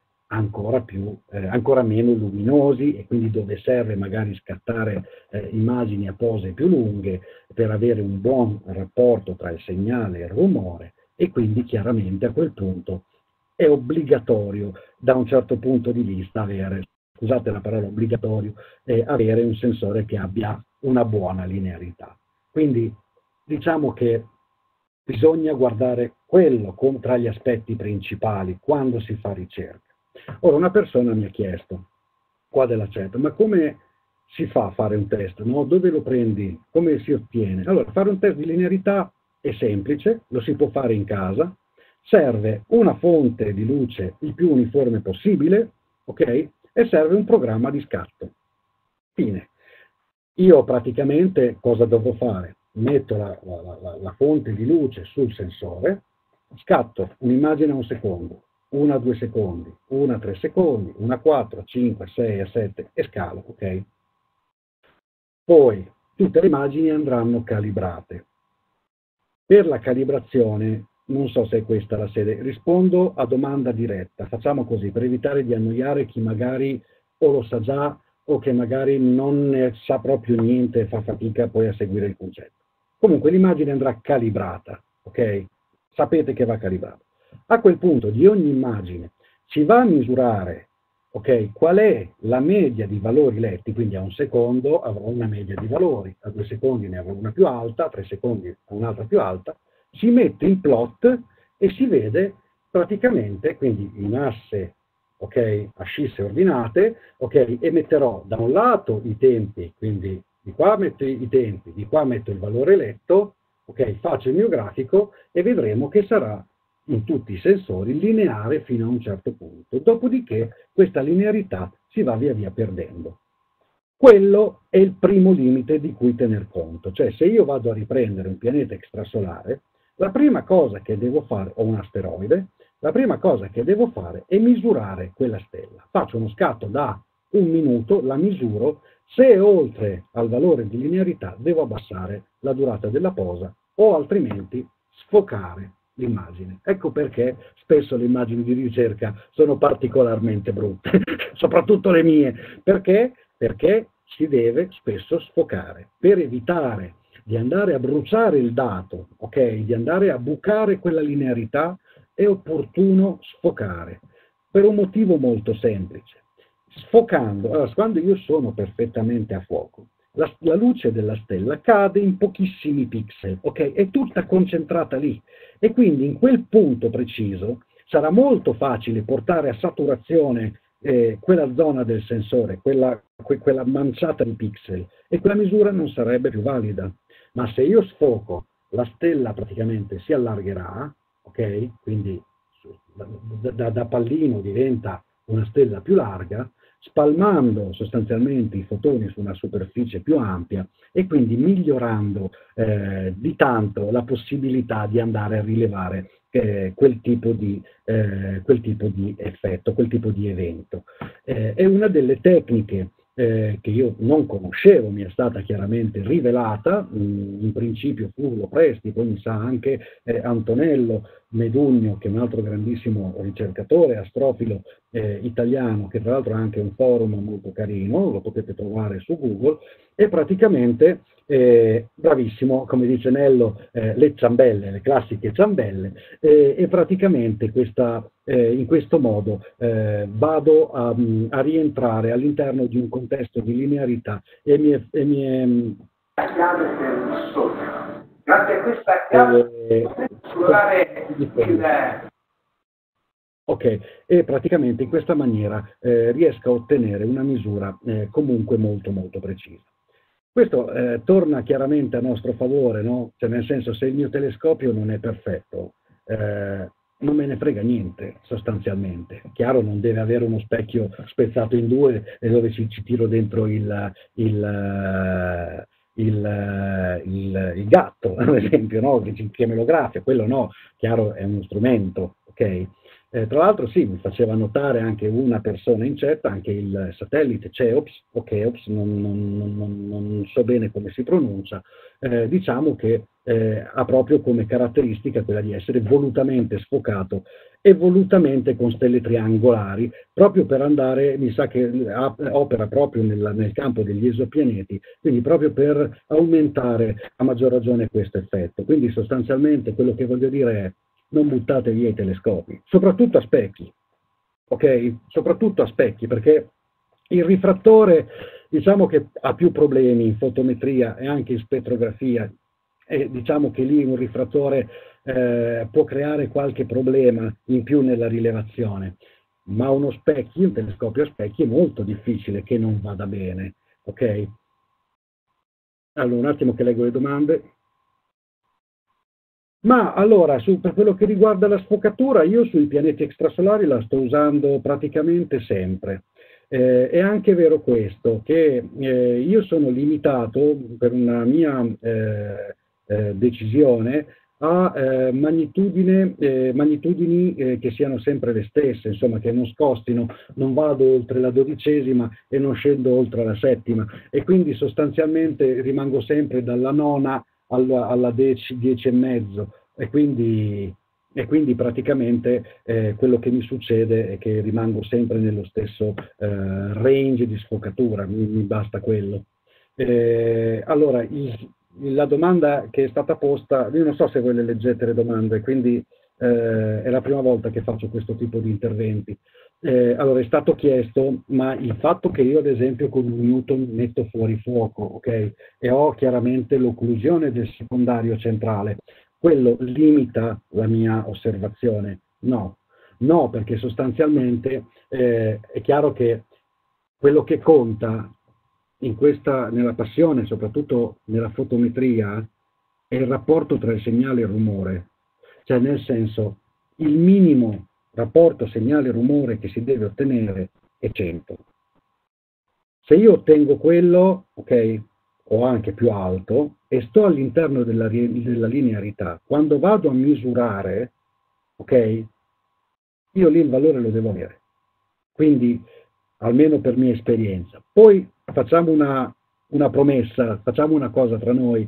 ancora meno luminosi e quindi dove serve magari scattare immagini a pose più lunghe per avere un buon rapporto tra il segnale e il rumore e quindi chiaramente a quel punto è obbligatorio da un certo punto di vista avere, scusate la parola obbligatorio, avere un sensore che abbia una buona linearità. Quindi diciamo che bisogna guardare quello tra gli aspetti principali quando si fa ricerca. Ora, una persona mi ha chiesto, qua della chat, ma come si fa a fare un test? No? Dove lo prendi? Come si ottiene? Allora, fare un test di linearità è semplice, lo si può fare in casa, serve una fonte di luce il più uniforme possibile, ok? E serve un programma di scatto. Fine. Io praticamente cosa devo fare? Metto la fonte di luce sul sensore, scatto un'immagine a 1 secondo, una a 2 secondi, una a 3 secondi, una a 4, a 5, a 6, a 7 e scalo, ok? Poi tutte le immagini andranno calibrate. Per la calibrazione, non so se è questa la sede, rispondo a domanda diretta, facciamo così per evitare di annoiare chi magari o lo sa già o che magari non ne sa proprio niente e fa fatica poi a seguire il concetto. Comunque l'immagine andrà calibrata, ok? Sapete che va calibrata. A quel punto di ogni immagine si va a misurare, ok, qual è la media di valori letti, quindi a 1 secondo avrò una media di valori, a 2 secondi ne avrò una più alta, a 3 secondi un'altra più alta, si mette in plot e si vede praticamente, quindi in asse, ok, ascisse ordinate, ok, e metterò da un lato i tempi, quindi di qua metto i tempi, di qua metto il valore letto, ok, faccio il mio grafico e vedremo che sarà in tutti i sensori lineare fino a un certo punto. Dopodiché questa linearità si va via via perdendo. Quello è il primo limite di cui tener conto, cioè se io vado a riprendere un pianeta extrasolare, la prima cosa che devo fare, o un asteroide, la prima cosa che devo fare è misurare quella stella. Faccio uno scatto da 1 minuto, la misuro, se è oltre al valore di linearità devo abbassare la durata della posa o altrimenti sfocare l'immagine. Ecco perché spesso le immagini di ricerca sono particolarmente brutte, soprattutto le mie. Perché? Perché si deve spesso sfocare per evitare di andare a bruciare il dato, ok? Di andare a bucare quella linearità, è opportuno sfocare per un motivo molto semplice. Sfocando, allora, quando io sono perfettamente a fuoco, la luce della stella cade in pochissimi pixel, ok? È tutta concentrata lì e quindi in quel punto preciso sarà molto facile portare a saturazione quella zona del sensore, quella manciata di pixel e quella misura non sarebbe più valida. Ma se io sfoco, la stella praticamente si allargherà, ok? Quindi da pallino diventa una stella più larga, spalmando sostanzialmente i fotoni su una superficie più ampia e quindi migliorando di tanto la possibilità di andare a rilevare quel tipo di effetto, quel tipo di evento. È una delle tecniche che io non conoscevo, mi è stata chiaramente rivelata, in principio fu Lopresti, poi mi sa anche Antonello Medugno, che è un altro grandissimo ricercatore, astrofilo italiano, che tra l'altro ha anche un forum molto carino, lo potete trovare su Google, e praticamente, bravissimo, come dice Nello, le ciambelle, le classiche ciambelle, e praticamente in questo modo vado a rientrare all'interno di un contesto di linearità e chiave per il sogno. Grazie a questa chiave potete esplorare il... Ok, e praticamente in questa maniera riesco a ottenere una misura comunque molto molto precisa. Questo torna chiaramente a nostro favore, no? Cioè, nel senso, se il mio telescopio non è perfetto, non me ne frega niente sostanzialmente. Chiaro, non deve avere uno specchio spezzato in due e dove ci tiro dentro il gatto, ad esempio, no? Che me lo graffia, quello no, chiaro, è uno strumento, ok? Tra l'altro sì, mi faceva notare anche una persona in chat, anche il satellite CEOPS, o CHEOPS, non so bene come si pronuncia, diciamo che ha proprio come caratteristica quella di essere volutamente sfocato e volutamente con stelle triangolari, proprio per andare, mi sa che opera proprio nel campo degli esopianeti, quindi proprio per aumentare a maggior ragione questo effetto. Quindi sostanzialmente quello che voglio dire è: non buttate via i telescopi, soprattutto a specchi, ok? Soprattutto a specchi, perché il rifrattore, diciamo che ha più problemi in fotometria e anche in spettrografia, e diciamo che lì un rifrattore può creare qualche problema in più nella rilevazione, ma un telescopio a specchi è molto difficile che non vada bene, ok? Allora, un attimo che leggo le domande. Ma allora, per quello che riguarda la sfocatura, io sui pianeti extrasolari la sto usando praticamente sempre. È anche vero questo, che io sono limitato per una mia decisione a magnitudini che siano sempre le stesse, insomma, che non scostino, non vado oltre la 12ª e non scendo oltre la 7ª, e quindi sostanzialmente rimango sempre dalla 9ª alla 10 e mezzo, e quindi praticamente quello che mi succede è che rimango sempre nello stesso range di sfocatura, mi basta quello. Allora, la domanda che è stata posta, io non so se voi le leggete le domande, quindi è la prima volta che faccio questo tipo di interventi. Allora, è stato chiesto, ma il fatto che io ad esempio con un Newton metto fuori fuoco, ok, e ho chiaramente l'occlusione del secondario centrale, quello limita la mia osservazione? No, no, perché sostanzialmente è chiaro che quello che conta nella passione, soprattutto nella fotometria, è il rapporto tra il segnale e il rumore. Cioè, nel senso, il minimo rapporto segnale-rumore che si deve ottenere è 100. Se io ottengo quello, ok, o anche più alto, e sto all'interno della linearità, quando vado a misurare, ok, io lì il valore lo devo avere. Quindi, almeno per mia esperienza. Poi facciamo una promessa, facciamo una cosa tra noi.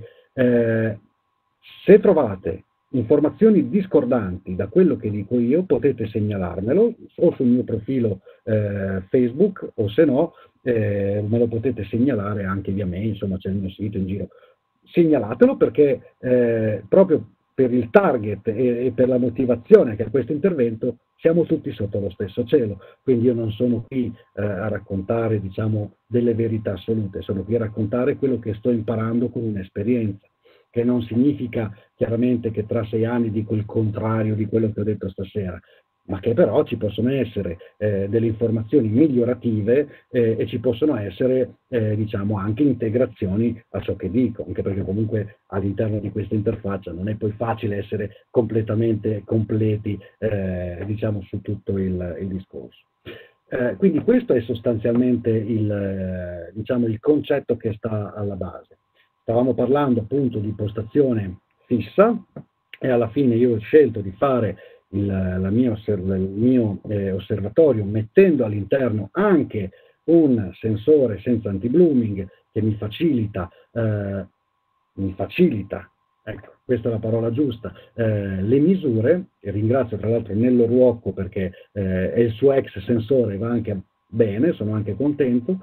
Se trovate informazioni discordanti da quello che dico io, potete segnalarmelo o sul mio profilo Facebook, o se no me lo potete segnalare anche via mail, insomma c'è il mio sito in giro. Segnalatelo, perché proprio per il target e per la motivazione che ha questo intervento siamo tutti sotto lo stesso cielo, quindi io non sono qui a raccontare, diciamo, delle verità assolute, sono qui a raccontare quello che sto imparando con un'esperienza, che non significa chiaramente che tra 6 anni dico il contrario di quello che ho detto stasera, ma che però ci possono essere delle informazioni migliorative e ci possono essere diciamo anche integrazioni a ciò che dico, anche perché comunque all'interno di questa interfaccia non è poi facile essere completamente completi diciamo su tutto il discorso. Quindi questo è sostanzialmente diciamo, il concetto che sta alla base. Stavamo parlando appunto di postazione fissa, e alla fine io ho scelto di fare il mio osservatorio mettendo all'interno anche un sensore senza anti-blooming che mi facilita Ecco, questa è la parola giusta. Le misure, e ringrazio tra l'altro Nello Ruocco perché è il suo ex sensore, va anche bene, sono anche contento,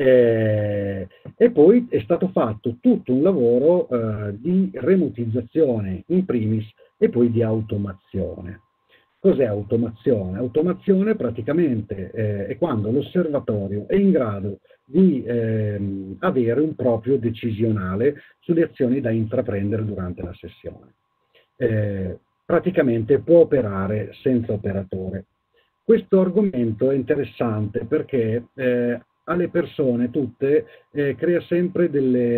e poi è stato fatto tutto un lavoro di remotizzazione in primis e poi di automazione. Cos'è automazione? Automazione praticamente è quando l'osservatorio è in grado di avere un proprio decisionale sulle azioni da intraprendere durante la sessione. Praticamente può operare senza operatore. Questo argomento è interessante perché alle persone tutte crea sempre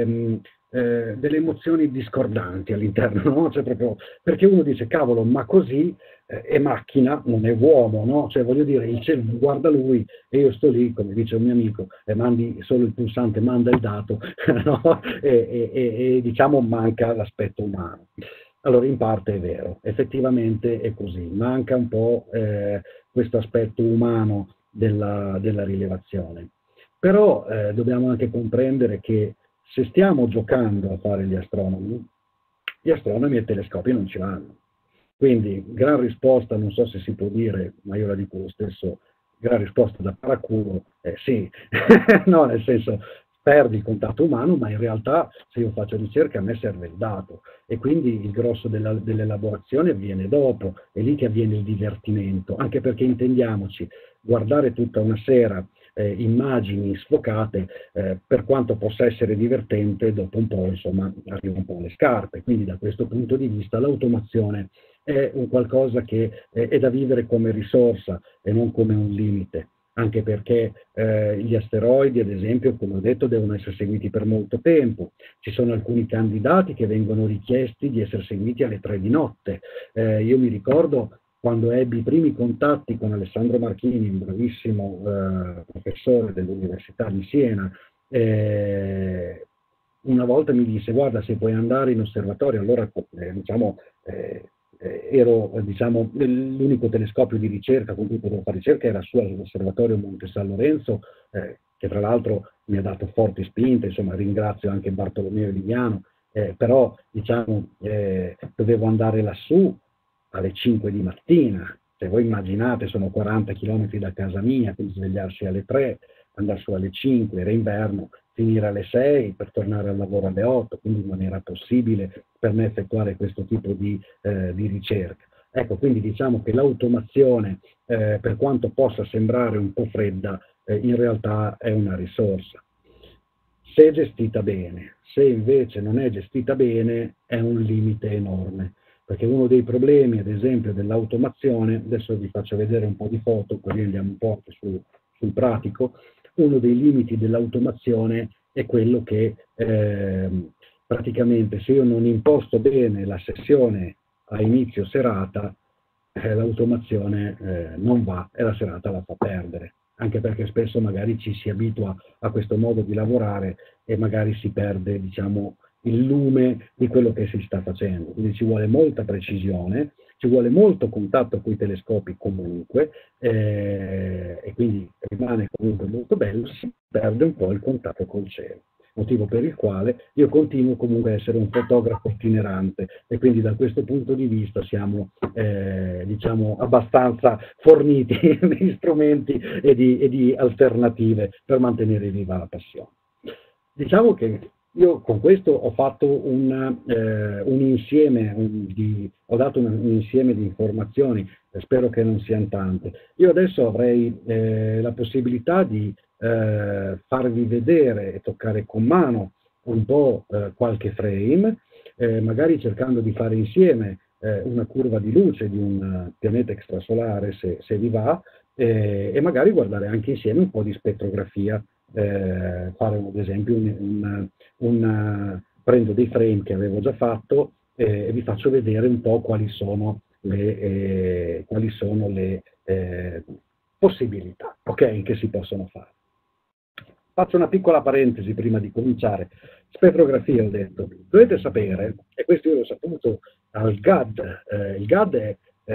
delle emozioni discordanti all'interno, no? Cioè proprio, perché uno dice, cavolo, ma così è macchina, non è uomo, no? Cioè voglio dire, il cielo guarda lui e io sto lì, come dice un mio amico, mandi solo il pulsante, manda il dato, no? E diciamo manca l'aspetto umano. Allora, in parte è vero, effettivamente è così, manca un po' questo aspetto umano della rilevazione. Però dobbiamo anche comprendere che se stiamo giocando a fare gli astronomi e i telescopi non ci vanno. Quindi, gran risposta, non so se si può dire, ma io la dico lo stesso, gran risposta da paraculo, sì, no, nel senso, perdi il contatto umano, ma in realtà se io faccio ricerca a me serve il dato e quindi il grosso dell'elaborazione avviene dopo, è lì che avviene il divertimento, anche perché intendiamoci, guardare tutta una sera immagini sfocate, per quanto possa essere divertente, dopo un po' insomma arriva un po' alle scarpe, quindi da questo punto di vista l'automazione è un qualcosa che è da vivere come risorsa e non come un limite, anche perché gli asteroidi, ad esempio, come ho detto, devono essere seguiti per molto tempo. Ci sono alcuni candidati che vengono richiesti di essere seguiti alle 3 di notte. Io mi ricordo quando ebbi i primi contatti con Alessandro Marchini, un bravissimo professore dell'Università di Siena, una volta mi disse, guarda, se puoi andare in osservatorio, allora diciamo, ero diciamo, l'unico telescopio di ricerca con cui potevo fare ricerca era sull'osservatorio Monte San Lorenzo, che tra l'altro mi ha dato forti spinte, insomma ringrazio anche Bartolomeo Liviano, però diciamo, dovevo andare lassù alle 5 di mattina, se voi immaginate sono 40 km da casa mia, quindi svegliarsi alle 3, andare su alle 5, era inverno, finire alle 6 per tornare al lavoro alle 8, quindi non era possibile per me effettuare questo tipo di ricerca. Ecco, quindi diciamo che l'automazione, per quanto possa sembrare un po' fredda, in realtà è una risorsa. Se gestita bene, se invece non è gestita bene, è un limite enorme. Perché uno dei problemi, ad esempio, dell'automazione, adesso vi faccio vedere un po' di foto, così andiamo un po' sul pratico, uno dei limiti dell'automazione è quello che praticamente se io non imposto bene la sessione a inizio serata, l'automazione non va e la serata la fa perdere, anche perché spesso magari ci si abitua a questo modo di lavorare e magari si perde, diciamo, il lume di quello che si sta facendo. Quindi ci vuole molta precisione, ci vuole molto contatto con i telescopi comunque, e quindi rimane comunque molto bello, si perde un po' il contatto col cielo. Motivo per il quale io continuo comunque a essere un fotografo itinerante e quindi da questo punto di vista siamo diciamo abbastanza forniti di strumenti e di alternative per mantenere viva la passione. Diciamo che io con questo ho fatto un insieme, ho dato un insieme di informazioni, spero che non siano tante. Io adesso avrei la possibilità di farvi vedere e toccare con mano un po' qualche frame, magari cercando di fare insieme una curva di luce di un pianeta extrasolare, se vi va, e magari guardare anche insieme un po' di spettrografia, fare ad esempio prendo dei frame che avevo già fatto e vi faccio vedere un po' quali sono le possibilità, okay, che si possono fare. Faccio una piccola parentesi prima di cominciare. Spettrografia, ho detto. Dovete sapere, e questo io l'ho saputo al GAD, il GAD è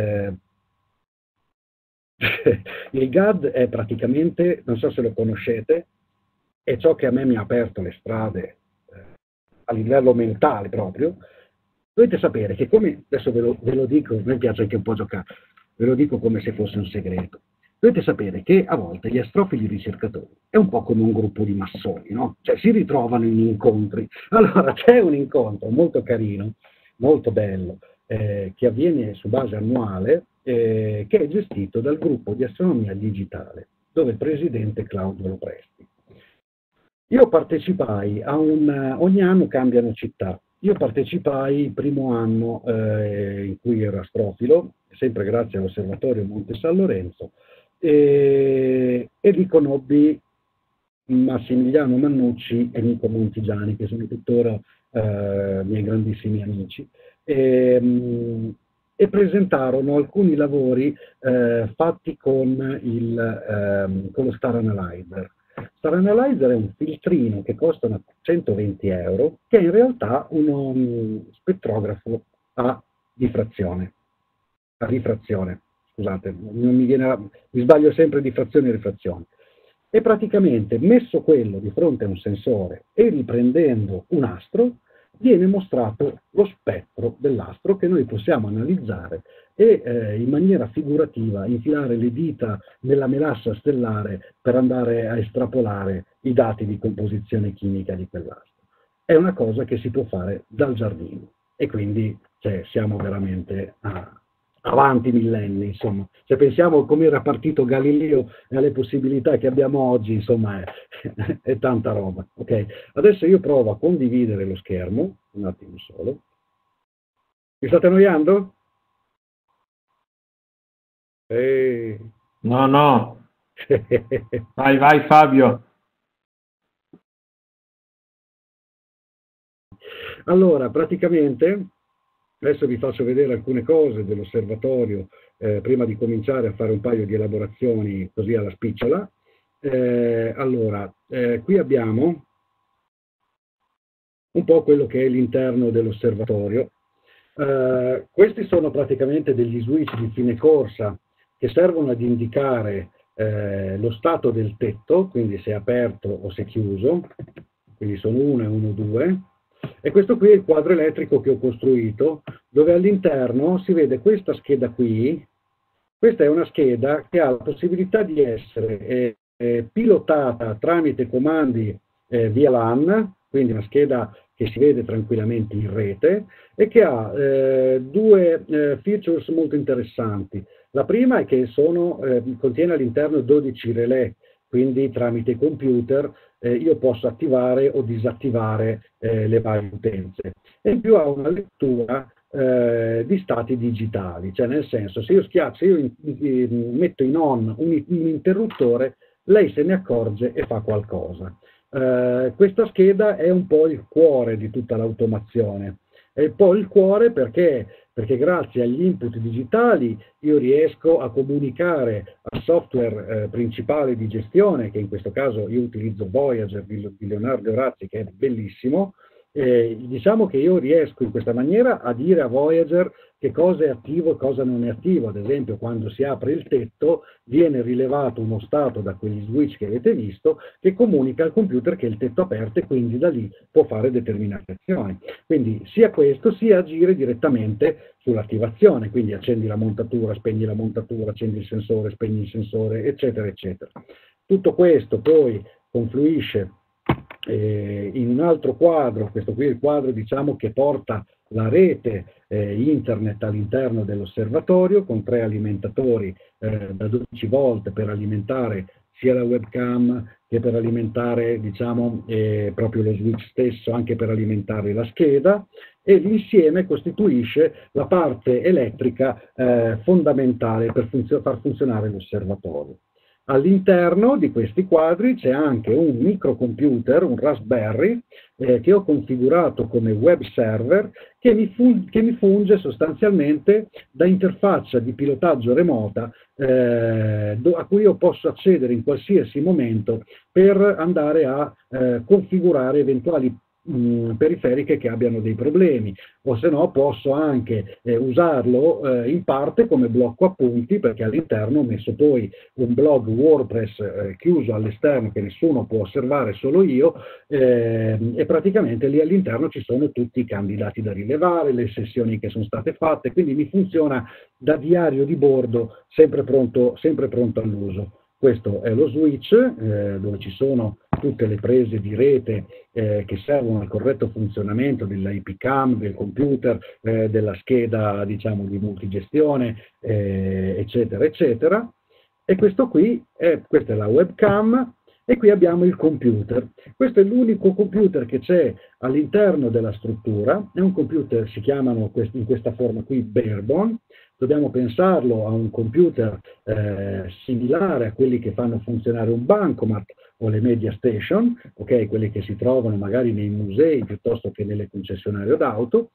il GAD è praticamente, non so se lo conoscete, è ciò che a me mi ha aperto le strade a livello mentale proprio, Dovete sapere che come, adesso ve lo dico, a me piace anche un po' giocare, ve lo dico come se fosse un segreto. Dovete sapere che a volte gli astrofili ricercatori è un po' come un gruppo di massoni, no? Cioè si ritrovano in incontri. Allora c'è un incontro molto carino, molto bello, che avviene su base annuale, che è gestito dal gruppo di astronomia digitale, dove il presidente è Claudio Lopresti. Io partecipai ogni anno cambiano città. Io partecipai il primo anno in cui ero astrofilo, sempre grazie all'Osservatorio Monte San Lorenzo, e riconobbi Massimiliano Mannucci e Nico Montigiani, che sono tuttora miei grandissimi amici, e presentarono alcuni lavori fatti con lo Star Analyzer. Star Analyzer è un filtrino che costa 120 euro, che è in realtà uno spettrografo a rifrazione, scusate, non mi sbaglio sempre diffrazione e rifrazione. E praticamente messo quello di fronte a un sensore e riprendendo un astro, viene mostrato lo spettro dell'astro che noi possiamo analizzare e in maniera figurativa infilare le dita nella melassa stellare per andare a estrapolare i dati di composizione chimica di quell'astro. È una cosa che si può fare dal giardino e quindi siamo veramente avanti millenni, insomma. Se pensiamo a come era partito Galileo e alle possibilità che abbiamo oggi, insomma, è tanta roba. Okay? Adesso io provo a condividere lo schermo, un attimo solo. Mi state annoiando? No, no. Vai, vai Fabio. Allora, praticamente, adesso vi faccio vedere alcune cose dell'osservatorio prima di cominciare a fare un paio di elaborazioni così alla spicciola. Allora, qui abbiamo un po' quello che è l'interno dell'osservatorio. Questi sono praticamente degli switch di fine corsa che servono ad indicare lo stato del tetto, quindi se è aperto o se è chiuso, quindi sono 1 e 1, 2. E questo qui è il quadro elettrico che ho costruito, dove all'interno si vede questa scheda qui. Questa è una scheda che ha la possibilità di essere pilotata tramite comandi via LAN, quindi una scheda che si vede tranquillamente in rete e che ha due features molto interessanti. La prima è che contiene all'interno 12 relè, quindi tramite computer io posso attivare o disattivare le varie utenze. E in più ha una lettura di stati digitali, cioè nel senso se io schiaccio, io metto in on un interruttore, lei se ne accorge e fa qualcosa. Questa scheda è un po' il cuore di tutta l'automazione. È un po' il cuore perché grazie agli input digitali io riesco a comunicare al software principale di gestione, che in questo caso io utilizzo Voyager di Leonardo Orazzi, che è bellissimo. Diciamo che io riesco in questa maniera a dire a Voyager che cosa è attivo e cosa non è attivo. Ad esempio, quando si apre il tetto viene rilevato uno stato da quegli switch che avete visto che comunica al computer che il tetto è aperto e quindi da lì può fare determinate azioni. Quindi sia questo sia agire direttamente sull'attivazione, quindi accendi la montatura, spegni la montatura, accendi il sensore, spegni il sensore, eccetera, eccetera. Tutto questo poi confluisce in un altro quadro, questo qui è il quadro diciamo che porta la rete internet all'interno dell'osservatorio con 3 alimentatori da 12 volt per alimentare sia la webcam che per alimentare diciamo proprio lo switch stesso, anche per alimentare la scheda, e l'insieme costituisce la parte elettrica fondamentale per far funzionare l'osservatorio. All'interno di questi quadri c'è anche un microcomputer, un Raspberry, che ho configurato come web server, che mi funge sostanzialmente da interfaccia di pilotaggio remota a cui io posso accedere in qualsiasi momento per andare a configurare eventuali periferiche che abbiano dei problemi, o se no posso anche usarlo in parte come blocco appunti, perché all'interno ho messo poi un blog WordPress chiuso all'esterno che nessuno può osservare, solo io, e praticamente lì all'interno ci sono tutti i candidati da rilevare, le sessioni che sono state fatte, quindi mi funziona da diario di bordo, sempre pronto all'uso. Questo è lo switch, dove ci sono tutte le prese di rete che servono al corretto funzionamento dell'IP cam, del computer, della scheda, diciamo, di multigestione, eccetera, eccetera. E questa è la webcam, e qui abbiamo il computer. Questo è l'unico computer che c'è all'interno della struttura, è un computer, si chiamano in questa forma qui Barebone. Dobbiamo pensarlo a un computer similare a quelli che fanno funzionare un bancomat o le media station, okay? Quelli che si trovano magari nei musei piuttosto che nelle concessionarie d'auto,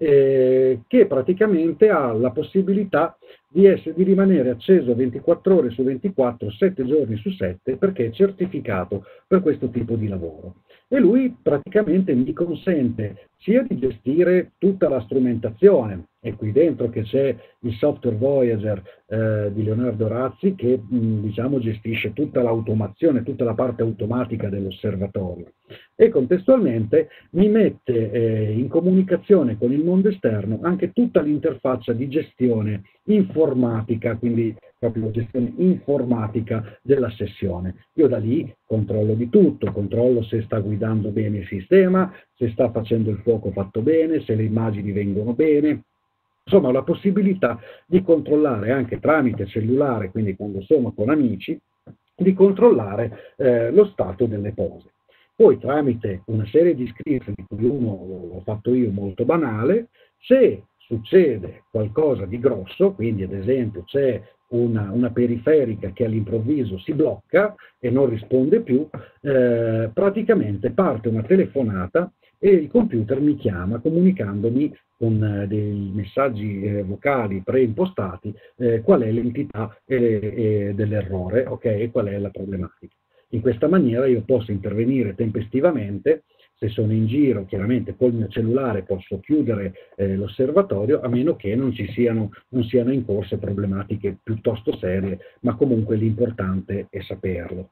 che praticamente ha la possibilità di rimanere acceso 24 ore su 24, 7 giorni su 7, perché è certificato per questo tipo di lavoro. E lui praticamente mi consente sia di gestire tutta la strumentazione, e qui dentro che c'è il software Voyager di Leonardo Razzi che diciamo gestisce tutta l'automazione, tutta la parte automatica dell'osservatorio, e contestualmente mi mette in comunicazione con il mondo esterno anche tutta l'interfaccia di gestione informatica, quindi proprio gestione informatica della sessione. Io da lì controllo di tutto, controllo se sta guidando bene il sistema, se sta facendo il fuoco fatto bene, se le immagini vengono bene. Insomma, ho la possibilità di controllare anche tramite cellulare, quindi quando sono con amici, di controllare lo stato delle pose. Poi tramite una serie di script, di cui uno l'ho fatto io molto banale, se succede qualcosa di grosso, quindi ad esempio c'è una periferica che all'improvviso si blocca e non risponde più, praticamente parte una telefonata e il computer mi chiama comunicandomi con dei messaggi vocali preimpostati qual è l'entità dell'errore, okay, e qual è la problematica. In questa maniera io posso intervenire tempestivamente. Se sono in giro, chiaramente col mio cellulare posso chiudere l'osservatorio, a meno che non siano in corso problematiche piuttosto serie, ma comunque l'importante è saperlo.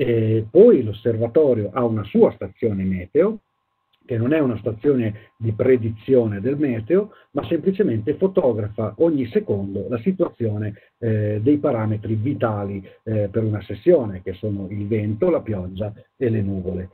Poi l'osservatorio ha una sua stazione meteo, che non è una stazione di predizione del meteo, ma semplicemente fotografa ogni secondo la situazione dei parametri vitali per una sessione, che sono il vento, la pioggia e le nuvole.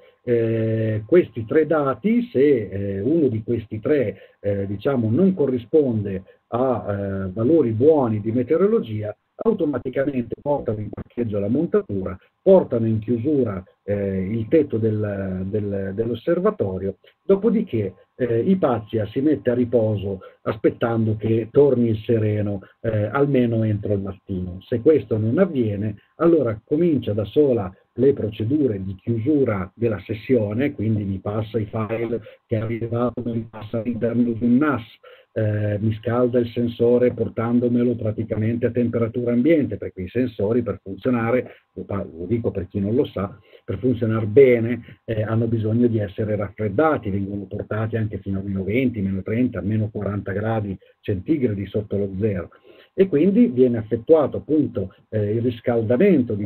Questi tre dati, se uno di questi tre diciamo, non corrisponde a valori buoni di meteorologia, automaticamente portano in parcheggio la montatura, portano in chiusura il tetto dell'osservatorio, dopodiché Ipazia si mette a riposo aspettando che torni il sereno almeno entro il mattino. Se questo non avviene, allora comincia da sola le procedure di chiusura della sessione, quindi mi passa i file che ha rilevato, mi passa all'interno di un NAS, mi scalda il sensore portandomelo praticamente a temperatura ambiente, perché i sensori per funzionare, lo dico per chi non lo sa, per funzionare bene hanno bisogno di essere raffreddati, vengono portati anche fino a meno 20, meno 30, meno 40 gradi centigradi sotto lo zero. E quindi viene effettuato appunto il riscaldamento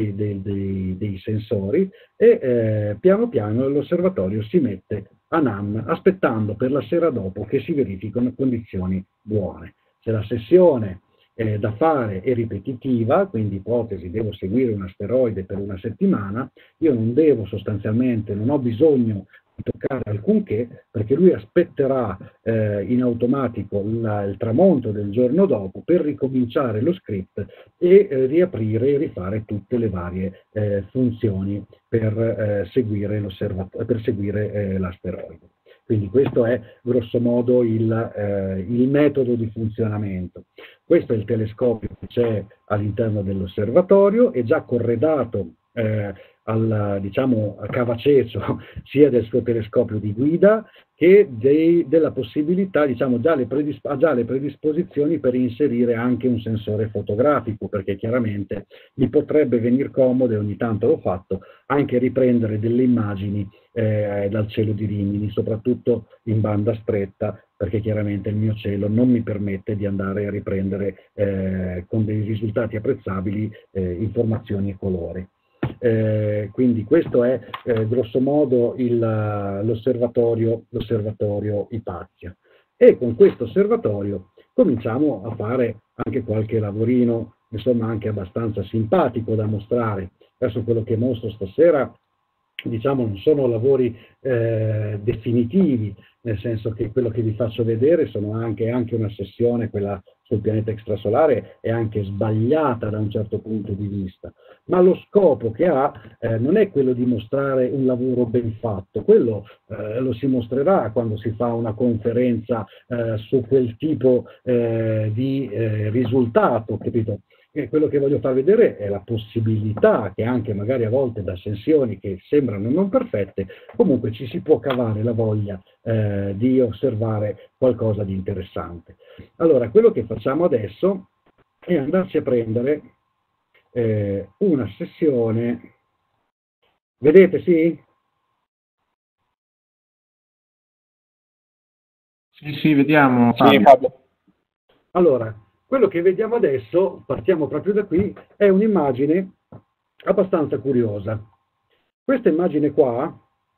dei sensori e piano piano l'osservatorio si mette a NAM, aspettando per la sera dopo che si verificano condizioni buone. Se la sessione da fare è ripetitiva, quindi ipotesi devo seguire un asteroide per una settimana, io non ho bisogno di toccare alcunché, perché lui aspetterà in automatico il tramonto del giorno dopo per ricominciare lo script e riaprire e rifare tutte le varie funzioni per seguire l'asteroide. Quindi questo è grosso modo il metodo di funzionamento. Questo è il telescopio che c'è all'interno dell'osservatorio, è già corredato diciamo, a cavacecio sia del suo telescopio di guida che della possibilità, diciamo, ha già le predisposizioni per inserire anche un sensore fotografico, perché chiaramente gli potrebbe venire comodo, e ogni tanto l'ho fatto, anche riprendere delle immagini dal cielo di Rimini, soprattutto in banda stretta, perché chiaramente il mio cielo non mi permette di andare a riprendere con dei risultati apprezzabili informazioni e colori. Quindi questo è grosso modo l'osservatorio Ipazia, e con questo osservatorio cominciamo a fare anche qualche lavorino, insomma, anche abbastanza simpatico da mostrare. Verso quello che mostro stasera, diciamo, non sono lavori definitivi, nel senso che quello che vi faccio vedere sono anche una sessione, quella sul pianeta extrasolare, è anche sbagliata da un certo punto di vista, ma lo scopo che ha non è quello di mostrare un lavoro ben fatto, quello lo si mostrerà quando si fa una conferenza su quel tipo di risultato, capito? E quello che voglio far vedere è la possibilità che anche magari a volte da sessioni che sembrano non perfette, comunque ci si può cavare la voglia di osservare qualcosa di interessante. Allora, quello che facciamo adesso è andarci a prendere una sessione. Vedete, sì? Sì, vediamo, Fabio. Sì, Fabio. Allora, quello che vediamo adesso, partiamo proprio da qui, è un'immagine abbastanza curiosa. Questa immagine qua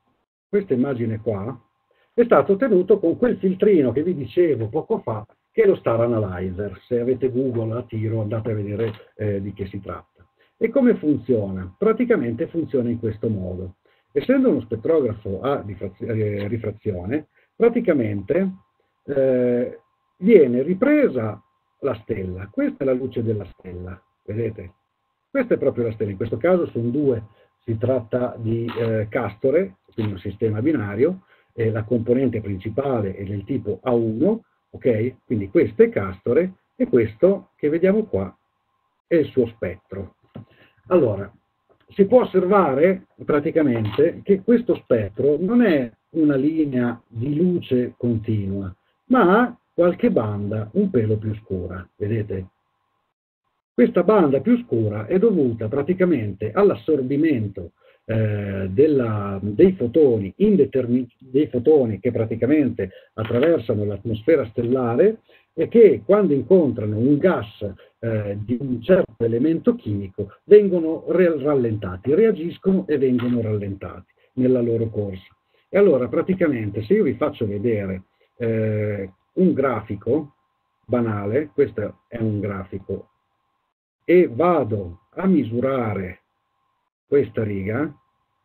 è stato ottenuto con quel filtrino che vi dicevo poco fa, che è lo Star Analyzer. Se avete Google a tiro, andate a vedere di che si tratta. E come funziona? Praticamente funziona in questo modo. Essendo uno spettrografo a rifrazione, praticamente viene ripresa la stella. Questa è la luce della stella, vedete? Questa è proprio la stella, in questo caso sono due, si tratta di Castore, quindi un sistema binario, e la componente principale è del tipo A1, ok? Quindi questo è Castore e questo che vediamo qua è il suo spettro. Allora, si può osservare praticamente che questo spettro non è una linea di luce continua, ma ha qualche banda un pelo più scura, vedete? Questa banda più scura è dovuta praticamente all'assorbimento dei fotoni dei fotoni che praticamente attraversano l'atmosfera stellare e che quando incontrano un gas di un certo elemento chimico vengono rallentati, reagiscono e vengono rallentati nella loro corsa. E allora praticamente se io vi faccio vedere un grafico banale, questo è un grafico, e vado a misurare questa riga,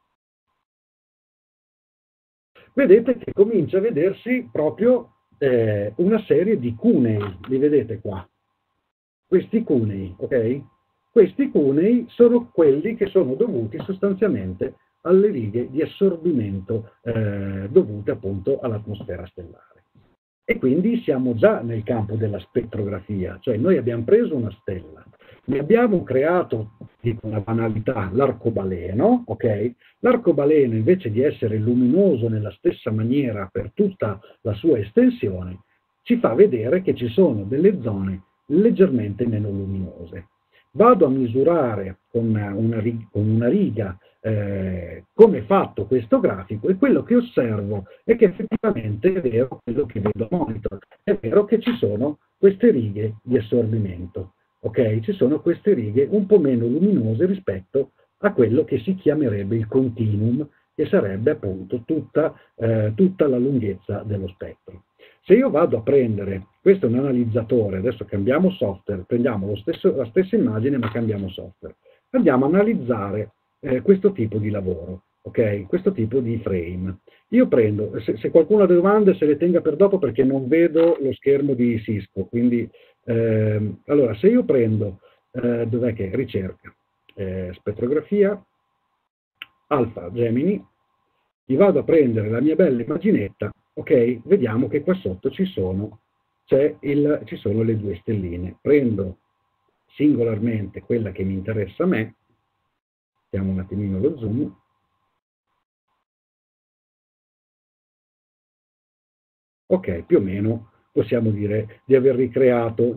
vedete che comincia a vedersi proprio una serie di cunei, li vedete qua? Questi cunei, ok? Questi cunei sono quelli che sono dovuti sostanzialmente alle righe di assorbimento dovute appunto all'atmosfera stellare. E quindi siamo già nel campo della spettrografia, cioè noi abbiamo preso una stella, ne abbiamo creato, dico una banalità, l'arcobaleno, ok? L'arcobaleno invece di essere luminoso nella stessa maniera per tutta la sua estensione, ci fa vedere che ci sono delle zone leggermente meno luminose. Vado a misurare con una riga come è fatto questo grafico e quello che osservo è che effettivamente è vero quello che vedo a monitor, è vero che ci sono queste righe di assorbimento, ok? Ci sono queste righe un po' meno luminose rispetto a quello che si chiamerebbe il continuum, che sarebbe appunto tutta la lunghezza dello spettro. Se io vado a prendere, questo è un analizzatore, adesso cambiamo software, prendiamo la stessa immagine ma cambiamo software, andiamo a analizzare questo tipo di lavoro, ok? Questo tipo di frame. Io prendo, se qualcuno ha domande se le tenga per dopo perché non vedo lo schermo di Cisco, quindi allora se io prendo, dov'è che ricerca, spettrografia, Alpha Gemini, gli vado a prendere la mia bella immaginetta, ok? Vediamo che qua sotto ci sono le due stelline. Prendo singolarmente quella che mi interessa a me Mettiamo un attimino lo zoom. Ok, più o meno possiamo dire di aver ricreato,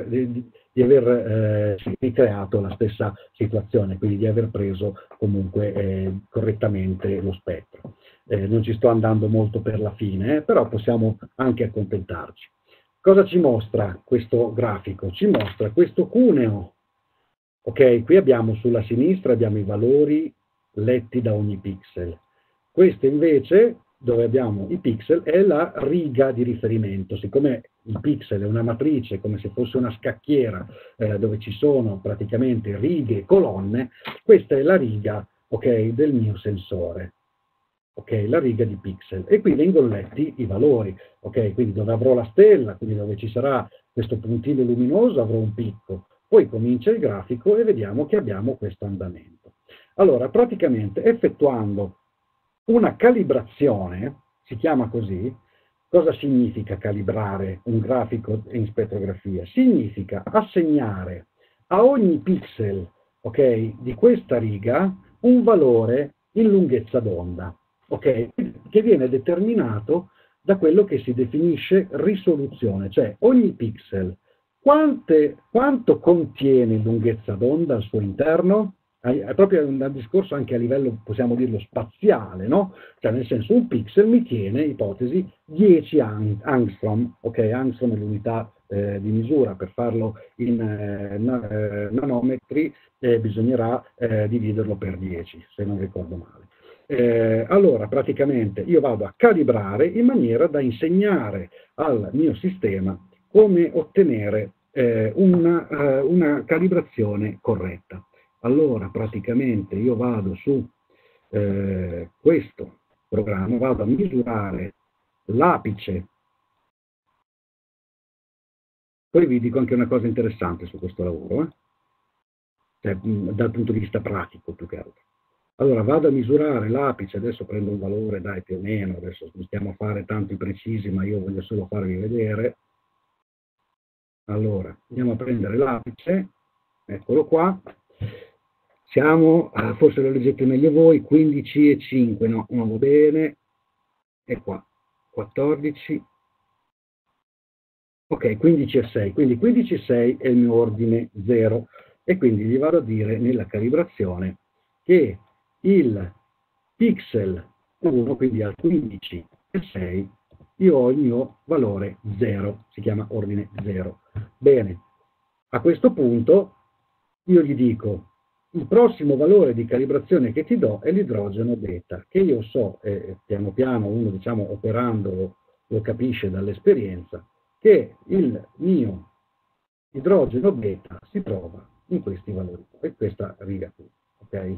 ricreato la stessa situazione, quindi di aver preso comunque correttamente lo spettro. Non ci sto andando molto per la fine, però possiamo anche accontentarci. Cosa ci mostra questo grafico? Ci mostra questo cuneo. Ok, qui abbiamo sulla sinistra abbiamo i valori letti da ogni pixel. Questo invece, dove abbiamo i pixel, è la riga di riferimento. Siccome il pixel è una matrice, come se fosse una scacchiera, dove ci sono praticamente righe e colonne, questa è la riga, okay, del mio sensore. Okay, la riga di pixel. E qui vengono letti i valori. Okay, quindi dove avrò la stella, quindi dove ci sarà questo puntino luminoso, avrò un picco. Poi comincia il grafico e vediamo che abbiamo questo andamento. Allora, praticamente effettuando una calibrazione, si chiama così. Cosa significa calibrare un grafico in spettrografia? Significa assegnare a ogni pixel, okay, di questa riga un valore in lunghezza d'onda, okay, che viene determinato da quello che si definisce risoluzione, cioè ogni pixel quanto contiene lunghezza d'onda al suo interno? È proprio un discorso anche a livello, possiamo dirlo, spaziale, no? Cioè nel senso un pixel mi tiene, ipotesi, 10 angstrom, ok? Angstrom è l'unità di misura, per farlo in nanometri bisognerà dividerlo per 10, se non ricordo male. Allora praticamente io vado a calibrare in maniera da insegnare al mio sistema come ottenere una calibrazione corretta. Allora praticamente io vado su questo programma, vado a misurare l'apice. Poi vi dico anche una cosa interessante su questo lavoro, cioè, dal punto di vista pratico più che altro. Allora vado a misurare l'apice, adesso prendo un valore, dai, più o meno, adesso non stiamo a fare tanti precisi, ma io voglio solo farvi vedere. Allora, andiamo a prendere l'apice, eccolo qua. Siamo, forse lo leggete meglio voi, 15,5, no, non va bene, e qua, 14, ok, 15,6, quindi 15,6 è il mio ordine 0, e quindi gli vado a dire nella calibrazione che il pixel 1, quindi al 15,6, io ho il mio valore 0, si chiama ordine 0. Bene, a questo punto io gli dico il prossimo valore di calibrazione che ti do è l'idrogeno beta, che io so, piano piano uno diciamo operando lo capisce dall'esperienza, che il mio idrogeno beta si trova in questi valori, in questa riga qui, ok?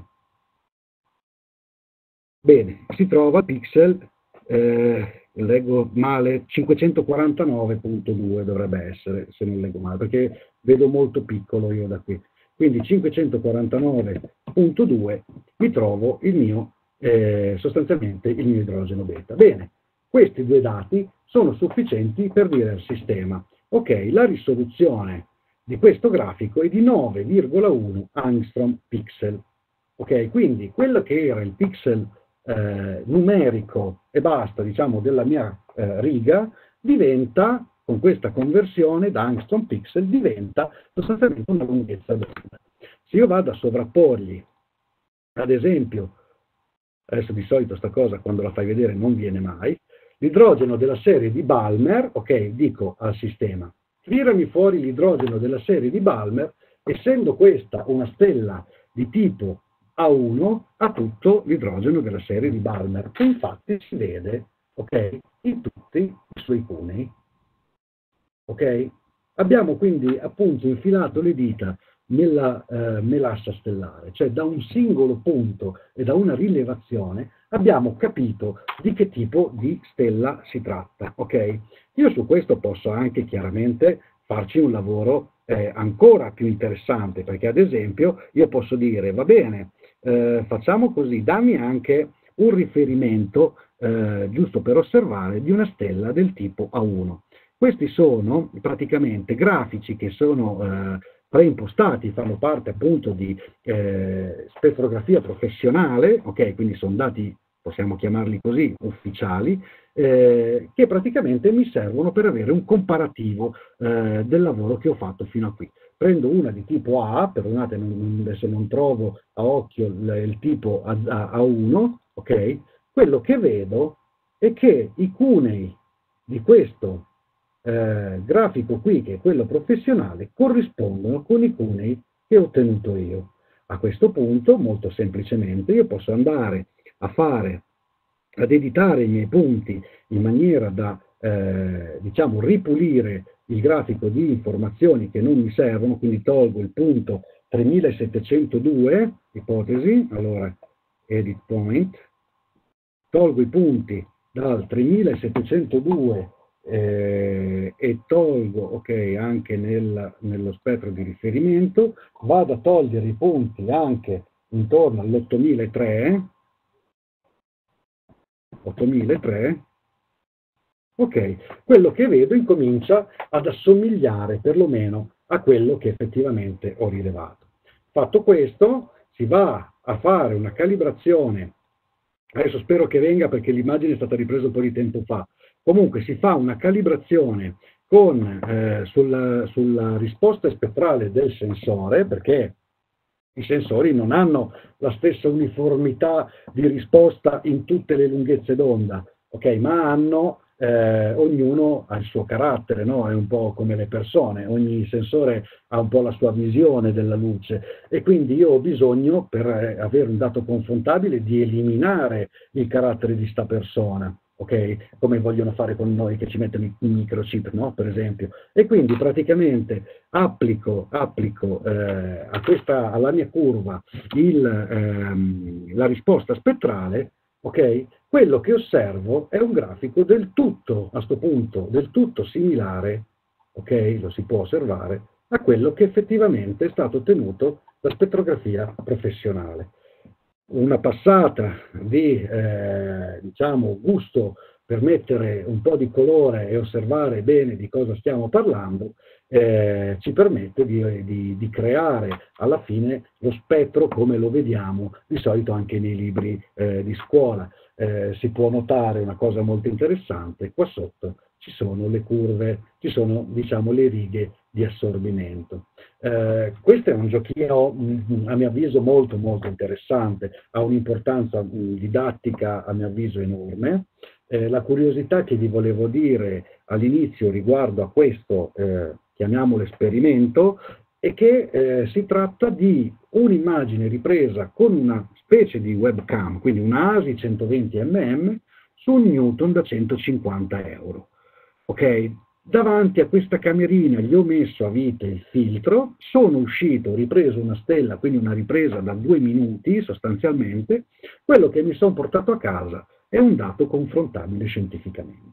Bene, si trova pixel, leggo male, 549.2 dovrebbe essere, se non leggo male, perché vedo molto piccolo io da qui. Quindi 549.2 mi trovo il mio, sostanzialmente il mio idrogeno beta. Bene, questi due dati sono sufficienti per dire al sistema, ok, la risoluzione di questo grafico è di 9,1 angstrom pixel. Ok, quindi quello che era il pixel numerico e basta, diciamo, della mia riga, diventa, con questa conversione da angstrom pixel, diventa sostanzialmente una lunghezza d'onda. Se io vado a sovrapporgli, ad esempio, adesso di solito sta cosa quando la fai vedere non viene mai, l'idrogeno della serie di Balmer, ok, dico al sistema, tirami fuori l'idrogeno della serie di Balmer, essendo questa una stella di tipo A1 ha tutto l'idrogeno della serie di Balmer, che infatti si vede, ok, in tutti i suoi cunei. Ok? Abbiamo quindi appunto infilato le dita nella melassa stellare, cioè da un singolo punto e da una rilevazione abbiamo capito di che tipo di stella si tratta. Ok? Io su questo posso anche chiaramente farci un lavoro ancora più interessante, perché ad esempio io posso dire, va bene, facciamo così, dammi anche un riferimento, giusto per osservare, di una stella del tipo A1. Questi sono praticamente grafici che sono preimpostati, fanno parte appunto di spettrografia professionale, ok? Quindi sono dati, possiamo chiamarli così, ufficiali, che praticamente mi servono per avere un comparativo del lavoro che ho fatto fino a qui. Prendo una di tipo A, perdonate, adesso non trovo a occhio il tipo A1, ok? Quello che vedo è che i cunei di questo grafico qui, che è quello professionale, corrispondono con i cunei che ho ottenuto io. A questo punto, molto semplicemente, io posso andare ad editare i miei punti in maniera da, diciamo, ripulire il grafico di informazioni che non mi servono, quindi tolgo il punto 3702, ipotesi, allora edit point, tolgo i punti dal 3702 e tolgo, ok, anche nello spettro di riferimento, vado a togliere i punti anche intorno all'8003, ok, quello che vedo incomincia ad assomigliare perlomeno a quello che effettivamente ho rilevato. Fatto questo, si va a fare una calibrazione, adesso spero che venga perché l'immagine è stata ripresa un po' di tempo fa, comunque si fa una calibrazione sulla risposta spettrale del sensore, perché i sensori non hanno la stessa uniformità di risposta in tutte le lunghezze d'onda, okay? Ma ognuno ha il suo carattere, no? È un po' come le persone, ogni sensore ha un po' la sua visione della luce e quindi io ho bisogno, per avere un dato confrontabile, di eliminare il carattere di sta persona. Ok? Come vogliono fare con noi che ci mettono i microchip, no? Per esempio. E quindi praticamente applico alla mia curva la risposta spettrale, ok? Quello che osservo è un grafico del tutto, a questo punto, del tutto similare, ok? Lo si può osservare, a quello che effettivamente è stato ottenuto da spettrografia professionale. Una passata di diciamo, gusto per mettere un po' di colore e osservare bene di cosa stiamo parlando, ci permette di creare alla fine lo spettro come lo vediamo di solito anche nei libri di scuola. Si può notare una cosa molto interessante, qua sotto ci sono le curve, ci sono diciamo le righe di assorbimento. Questo è un giochino a mio avviso molto molto interessante, ha un'importanza didattica a mio avviso enorme. La curiosità che vi volevo dire all'inizio riguardo a questo, chiamiamolo esperimento, è che si tratta di un'immagine ripresa con una specie di webcam, quindi una ASI 120 mm su un Newton da 150 euro. Ok? Davanti a questa camerina gli ho messo a vite il filtro, sono uscito, ho ripreso una stella, quindi una ripresa da 2 minuti sostanzialmente, quello che mi sono portato a casa è un dato confrontabile scientificamente.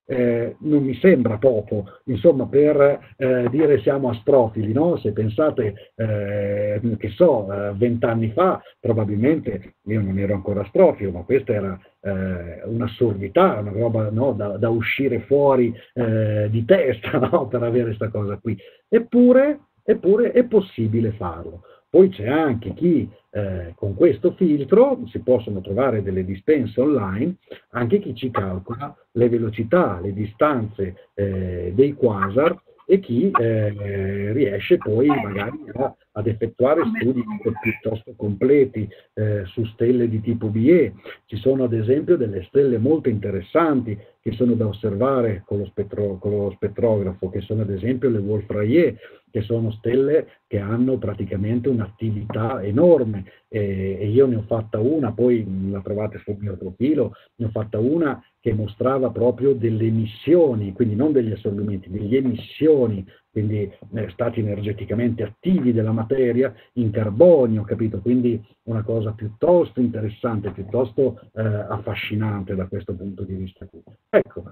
Non mi sembra poco, insomma, per dire siamo astrofili, no? Se pensate, che so, 20 anni fa, probabilmente io non ero ancora astrofilo, ma questa era un'assurdità, una roba, no? da uscire fuori di testa, no? Per avere questa cosa qui. Eppure è possibile farlo. Poi c'è anche chi con questo filtro, si possono trovare delle dispense online, anche chi ci calcola le velocità, le distanze dei quasar e chi riesce poi magari ad effettuare studi piuttosto completi su stelle di tipo BE. Ci sono ad esempio delle stelle molto interessanti che sono da osservare con lo spettrografo, che sono ad esempio le Wolf-Rayet, che sono stelle che hanno praticamente un'attività enorme e io ne ho fatta una, poi la trovate sul mio profilo, ne ho fatta una che mostrava proprio delle emissioni, quindi non degli assorbimenti, delle emissioni, quindi stati energeticamente attivi della materia in carbonio, capito? Quindi una cosa piuttosto interessante, piuttosto affascinante da questo punto di vista qui. Ecco,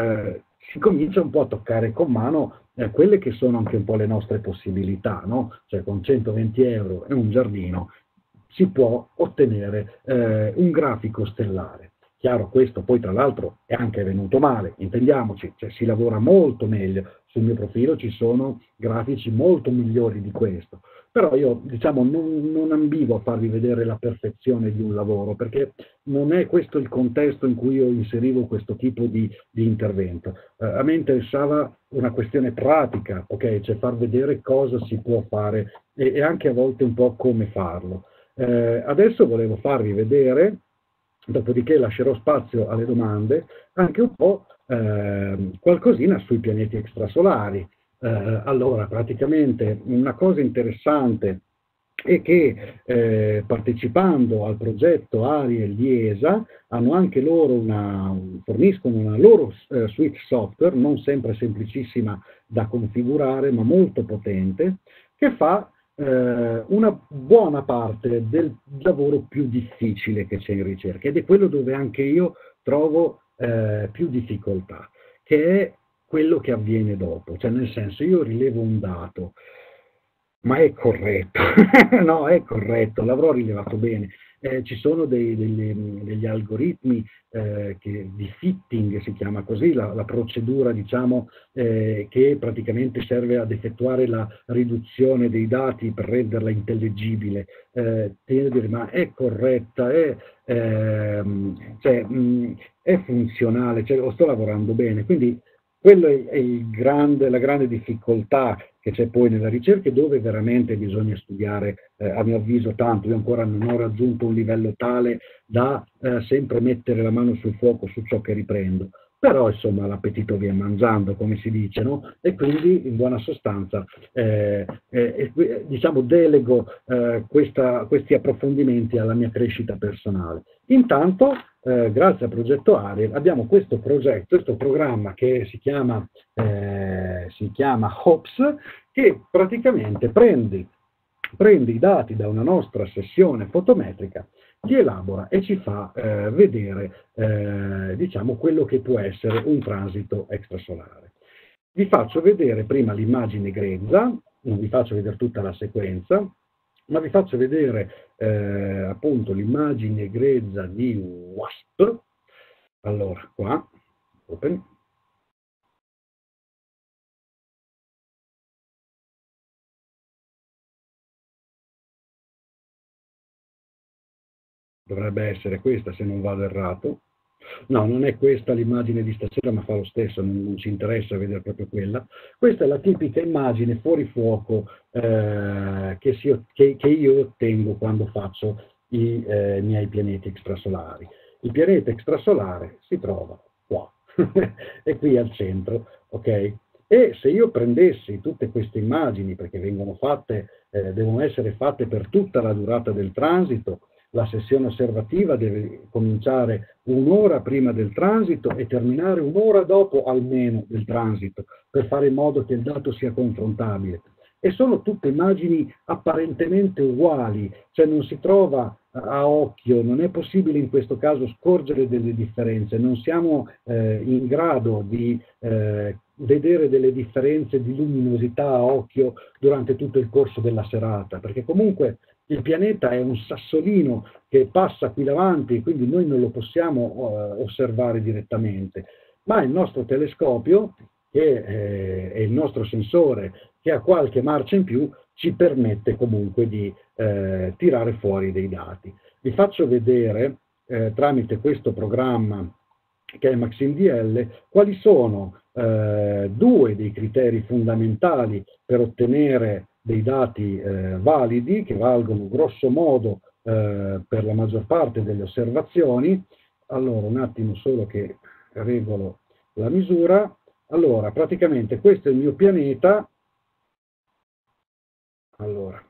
si comincia un po' a toccare con mano quelle che sono anche un po' le nostre possibilità, no? Cioè con 120 euro e un giardino si può ottenere un grafico stellare. Chiaro, questo poi tra l'altro è anche venuto male, intendiamoci, cioè si lavora molto meglio, sul mio profilo ci sono grafici molto migliori di questo, però io diciamo non ambivo a farvi vedere la perfezione di un lavoro, perché non è questo il contesto in cui io inserivo questo tipo di intervento. A me interessava una questione pratica, ok? Cioè far vedere cosa si può fare e anche a volte un po' come farlo. Adesso volevo farvi vedere, dopodiché lascerò spazio alle domande, anche un po' qualcosina sui pianeti extrasolari. Allora, praticamente una cosa interessante è che partecipando al progetto Ariel di ESA hanno anche loro forniscono una loro suite software, non sempre semplicissima da configurare, ma molto potente, che fa una buona parte del lavoro più difficile che c'è in ricerca, ed è quello dove anche io trovo più difficoltà, che è quello che avviene dopo, cioè nel senso io rilevo un dato, ma è corretto, no, è corretto, l'avrò rilevato bene. Ci sono degli algoritmi di fitting, si chiama così, la procedura diciamo, che praticamente serve ad effettuare la riduzione dei dati per renderla intellegibile. Devo dire, ma è corretta, cioè, è funzionale, cioè, sto lavorando bene, quindi quello è la grande difficoltà che c'è poi nella ricerca, dove veramente bisogna studiare, a mio avviso, tanto. Io ancora non ho raggiunto un livello tale da sempre mettere la mano sul fuoco su ciò che riprendo, però insomma l'appetito viene mangiando, come si dice, no? E quindi in buona sostanza diciamo delego questi approfondimenti alla mia crescita personale. Intanto grazie al progetto Ariel abbiamo questo programma che si chiama HOPS, che praticamente prende i dati da una nostra sessione fotometrica, li elabora e ci fa vedere diciamo quello che può essere un transito extrasolare. Vi faccio vedere prima l'immagine grezza, non vi faccio vedere tutta la sequenza, ma vi faccio vedere appunto l'immagine grezza di WASP. Allora, qua, open. Dovrebbe essere questa, se non vado errato. No, non è questa l'immagine di stasera, ma fa lo stesso, non ci interessa vedere proprio quella. Questa è la tipica immagine fuori fuoco che io ottengo quando faccio i miei pianeti extrasolari. Il pianeta extrasolare si trova qua, è qui al centro, ok? E se io prendessi tutte queste immagini, perché vengono fatte, devono essere fatte per tutta la durata del transito, la sessione osservativa deve cominciare un'ora prima del transito e terminare un'ora dopo almeno del transito, per fare in modo che il dato sia confrontabile. E sono tutte immagini apparentemente uguali, cioè non si trova a occhio, non è possibile in questo caso scorgere delle differenze, non siamo in grado di vedere delle differenze di luminosità a occhio durante tutto il corso della serata, perché comunque il pianeta è un sassolino che passa qui davanti, quindi noi non lo possiamo osservare direttamente, ma il nostro telescopio, che è il nostro sensore, che ha qualche marcia in più, ci permette comunque di tirare fuori dei dati. Vi faccio vedere tramite questo programma che è MaximDL quali sono due dei criteri fondamentali per ottenere dei dati validi, che valgono grosso modo per la maggior parte delle osservazioni. Allora, un attimo solo che regolo la misura. Allora, praticamente questo è il mio pianeta. Allora,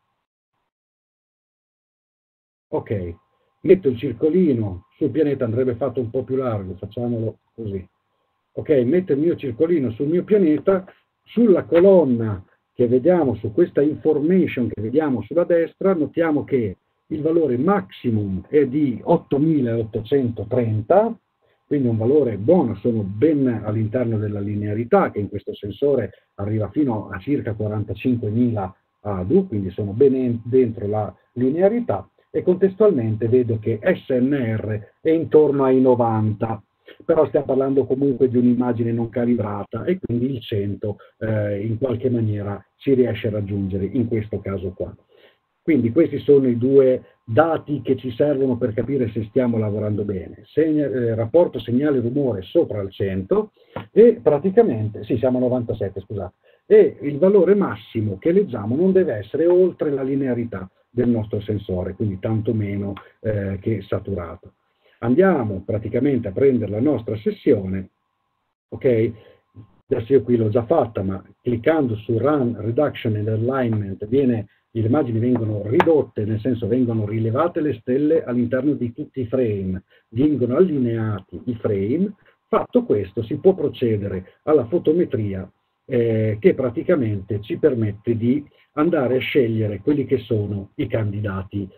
ok, metto il circolino sul pianeta, andrebbe fatto un po' più largo, facciamolo così. Ok, metto il mio circolino sul mio pianeta, sulla colonna che vediamo, su questa information che vediamo sulla destra, notiamo che il valore maximum è di 8830, quindi un valore buono, sono ben all'interno della linearità, che in questo sensore arriva fino a circa 45.000 ADU, quindi sono ben dentro la linearità, e contestualmente vedo che SNR è intorno ai 90, però stiamo parlando comunque di un'immagine non calibrata e quindi il 100 in qualche maniera si riesce a raggiungere in questo caso qua. Quindi questi sono i due dati che ci servono per capire se stiamo lavorando bene. Rapporto segnale-rumore sopra il 100 e praticamente, sì, siamo a 97, scusate, e il valore massimo che leggiamo non deve essere oltre la linearità del nostro sensore, quindi tanto meno che saturato. Andiamo praticamente a prendere la nostra sessione, ok? Adesso io qui l'ho già fatta, ma cliccando su Run Reduction and Alignment le immagini vengono ridotte, nel senso vengono rilevate le stelle all'interno di tutti i frame, vengono allineati i frame. Fatto questo si può procedere alla fotometria che praticamente ci permette di andare a scegliere quelli che sono i candidati,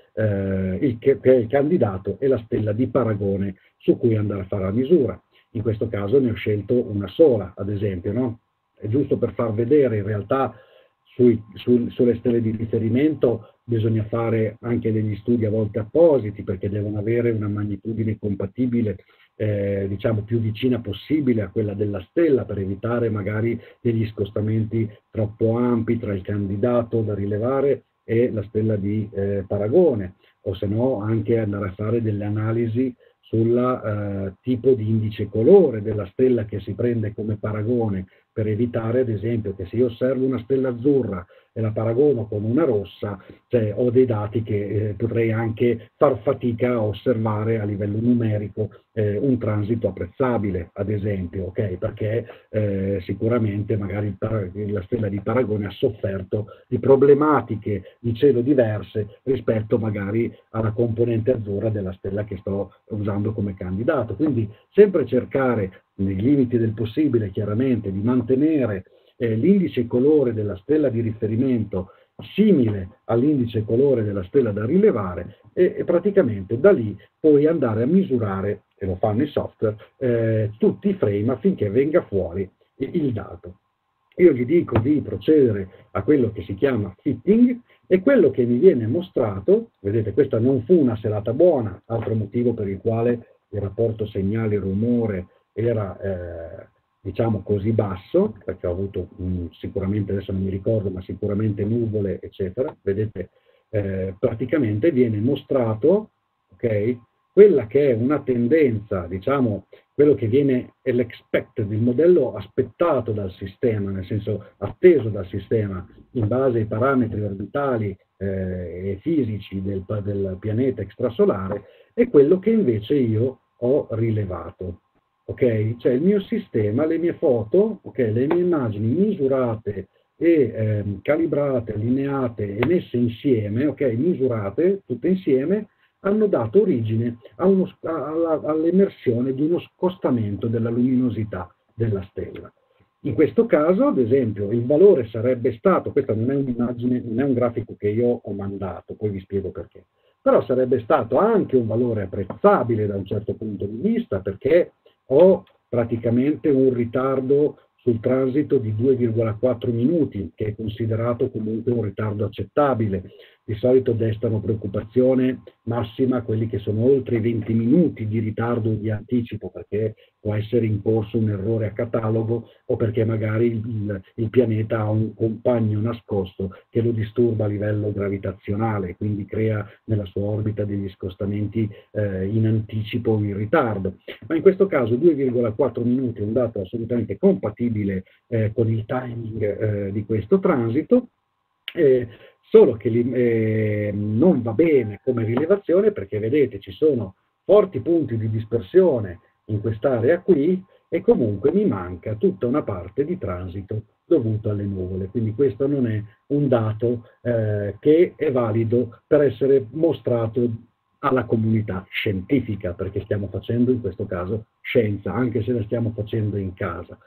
il candidato e la stella di paragone su cui andare a fare la misura. In questo caso ne ho scelto una sola, ad esempio, no? È giusto per far vedere in realtà sulle stelle di riferimento bisogna fare anche degli studi a volte appositi perché devono avere una magnitudine compatibile, diciamo più vicina possibile a quella della stella per evitare magari degli scostamenti troppo ampi tra il candidato da rilevare e la stella di paragone, o se no anche andare a fare delle analisi sul tipo di indice colore della stella che si prende come paragone, per evitare ad esempio che se io osservo una stella azzurra e la paragono con una rossa, cioè, ho dei dati che potrei anche far fatica a osservare a livello numerico un transito apprezzabile, ad esempio, okay? Perché sicuramente magari la stella di paragone ha sofferto di problematiche di cielo diverse rispetto magari alla componente azzurra della stella che sto usando come candidato. Quindi sempre cercare, nei limiti del possibile chiaramente, di mantenere l'indice colore della stella di riferimento simile all'indice colore della stella da rilevare e praticamente da lì puoi andare a misurare, e lo fanno i software, tutti i frame affinché venga fuori il dato. Io gli dico di procedere a quello che si chiama fitting e quello che mi viene mostrato, vedete questa non fu una serata buona, altro motivo per il quale il rapporto segnale-rumore era diciamo così basso, perché ho avuto sicuramente, adesso non mi ricordo, ma sicuramente nuvole, eccetera. Vedete, praticamente viene mostrato, ok, quella che è una tendenza, diciamo, quello che viene è l'expected, il modello aspettato dal sistema, nel senso atteso dal sistema, in base ai parametri orbitali e fisici del pianeta extrasolare, è quello che invece io ho rilevato. Ok? Cioè il mio sistema, le mie foto, okay, le mie immagini misurate e calibrate, allineate e messe insieme, ok, misurate tutte insieme, hanno dato origine all'emersione di uno scostamento della luminosità della stella. In questo caso, ad esempio, il valore sarebbe stato, questa non è un'immagine, non è un grafico che io ho mandato, poi vi spiego perché, però sarebbe stato anche un valore apprezzabile da un certo punto di vista, perché ho praticamente un ritardo sul transito di 2,4 minuti, che è considerato comunque un ritardo accettabile. Di solito destano preoccupazione massima quelli che sono oltre i 20 minuti di ritardo o di anticipo, perché può essere in corso un errore a catalogo o perché magari il pianeta ha un compagno nascosto che lo disturba a livello gravitazionale, quindi crea nella sua orbita degli scostamenti in anticipo o in ritardo. Ma in questo caso 2,4 minuti è un dato assolutamente compatibile con il timing di questo transito, solo che non va bene come rilevazione perché vedete ci sono forti punti di dispersione in quest'area qui e comunque mi manca tutta una parte di transito dovuto alle nuvole, quindi questo non è un dato che è valido per essere mostrato alla comunità scientifica, perché stiamo facendo in questo caso scienza, anche se la stiamo facendo in casa,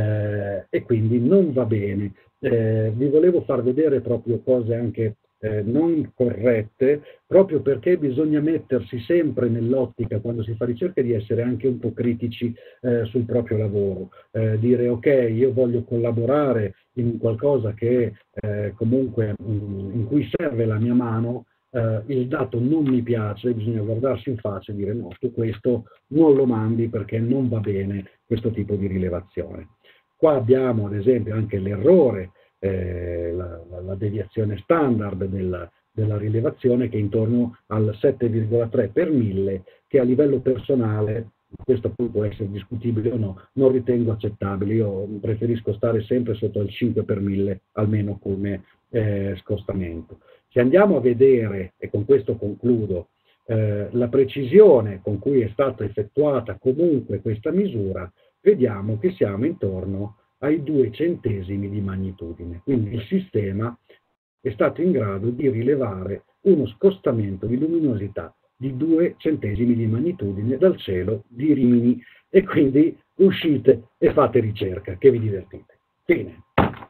e quindi non va bene. Vi volevo far vedere proprio cose anche non corrette, proprio perché bisogna mettersi sempre nell'ottica, quando si fa ricerca, di essere anche un po' critici sul proprio lavoro, dire ok, io voglio collaborare in qualcosa che comunque in cui serve la mia mano, il dato non mi piace, bisogna guardarsi in faccia e dire no, tu questo non lo mandi perché non va bene questo tipo di rilevazione. Qua abbiamo ad esempio anche l'errore, la deviazione standard della rilevazione che è intorno al 7,3 per 1000, che a livello personale, questo poi può essere discutibile o no, non ritengo accettabile. Io preferisco stare sempre sotto il 5 per 1000, almeno come scostamento. Se andiamo a vedere, e con questo concludo, la precisione con cui è stata effettuata comunque questa misura, vediamo che siamo intorno ai 2 centesimi di magnitudine. Quindi il sistema è stato in grado di rilevare uno scostamento di luminosità di 2 centesimi di magnitudine dal cielo di Rimini, e quindi uscite e fate ricerca, che vi divertite. Fine.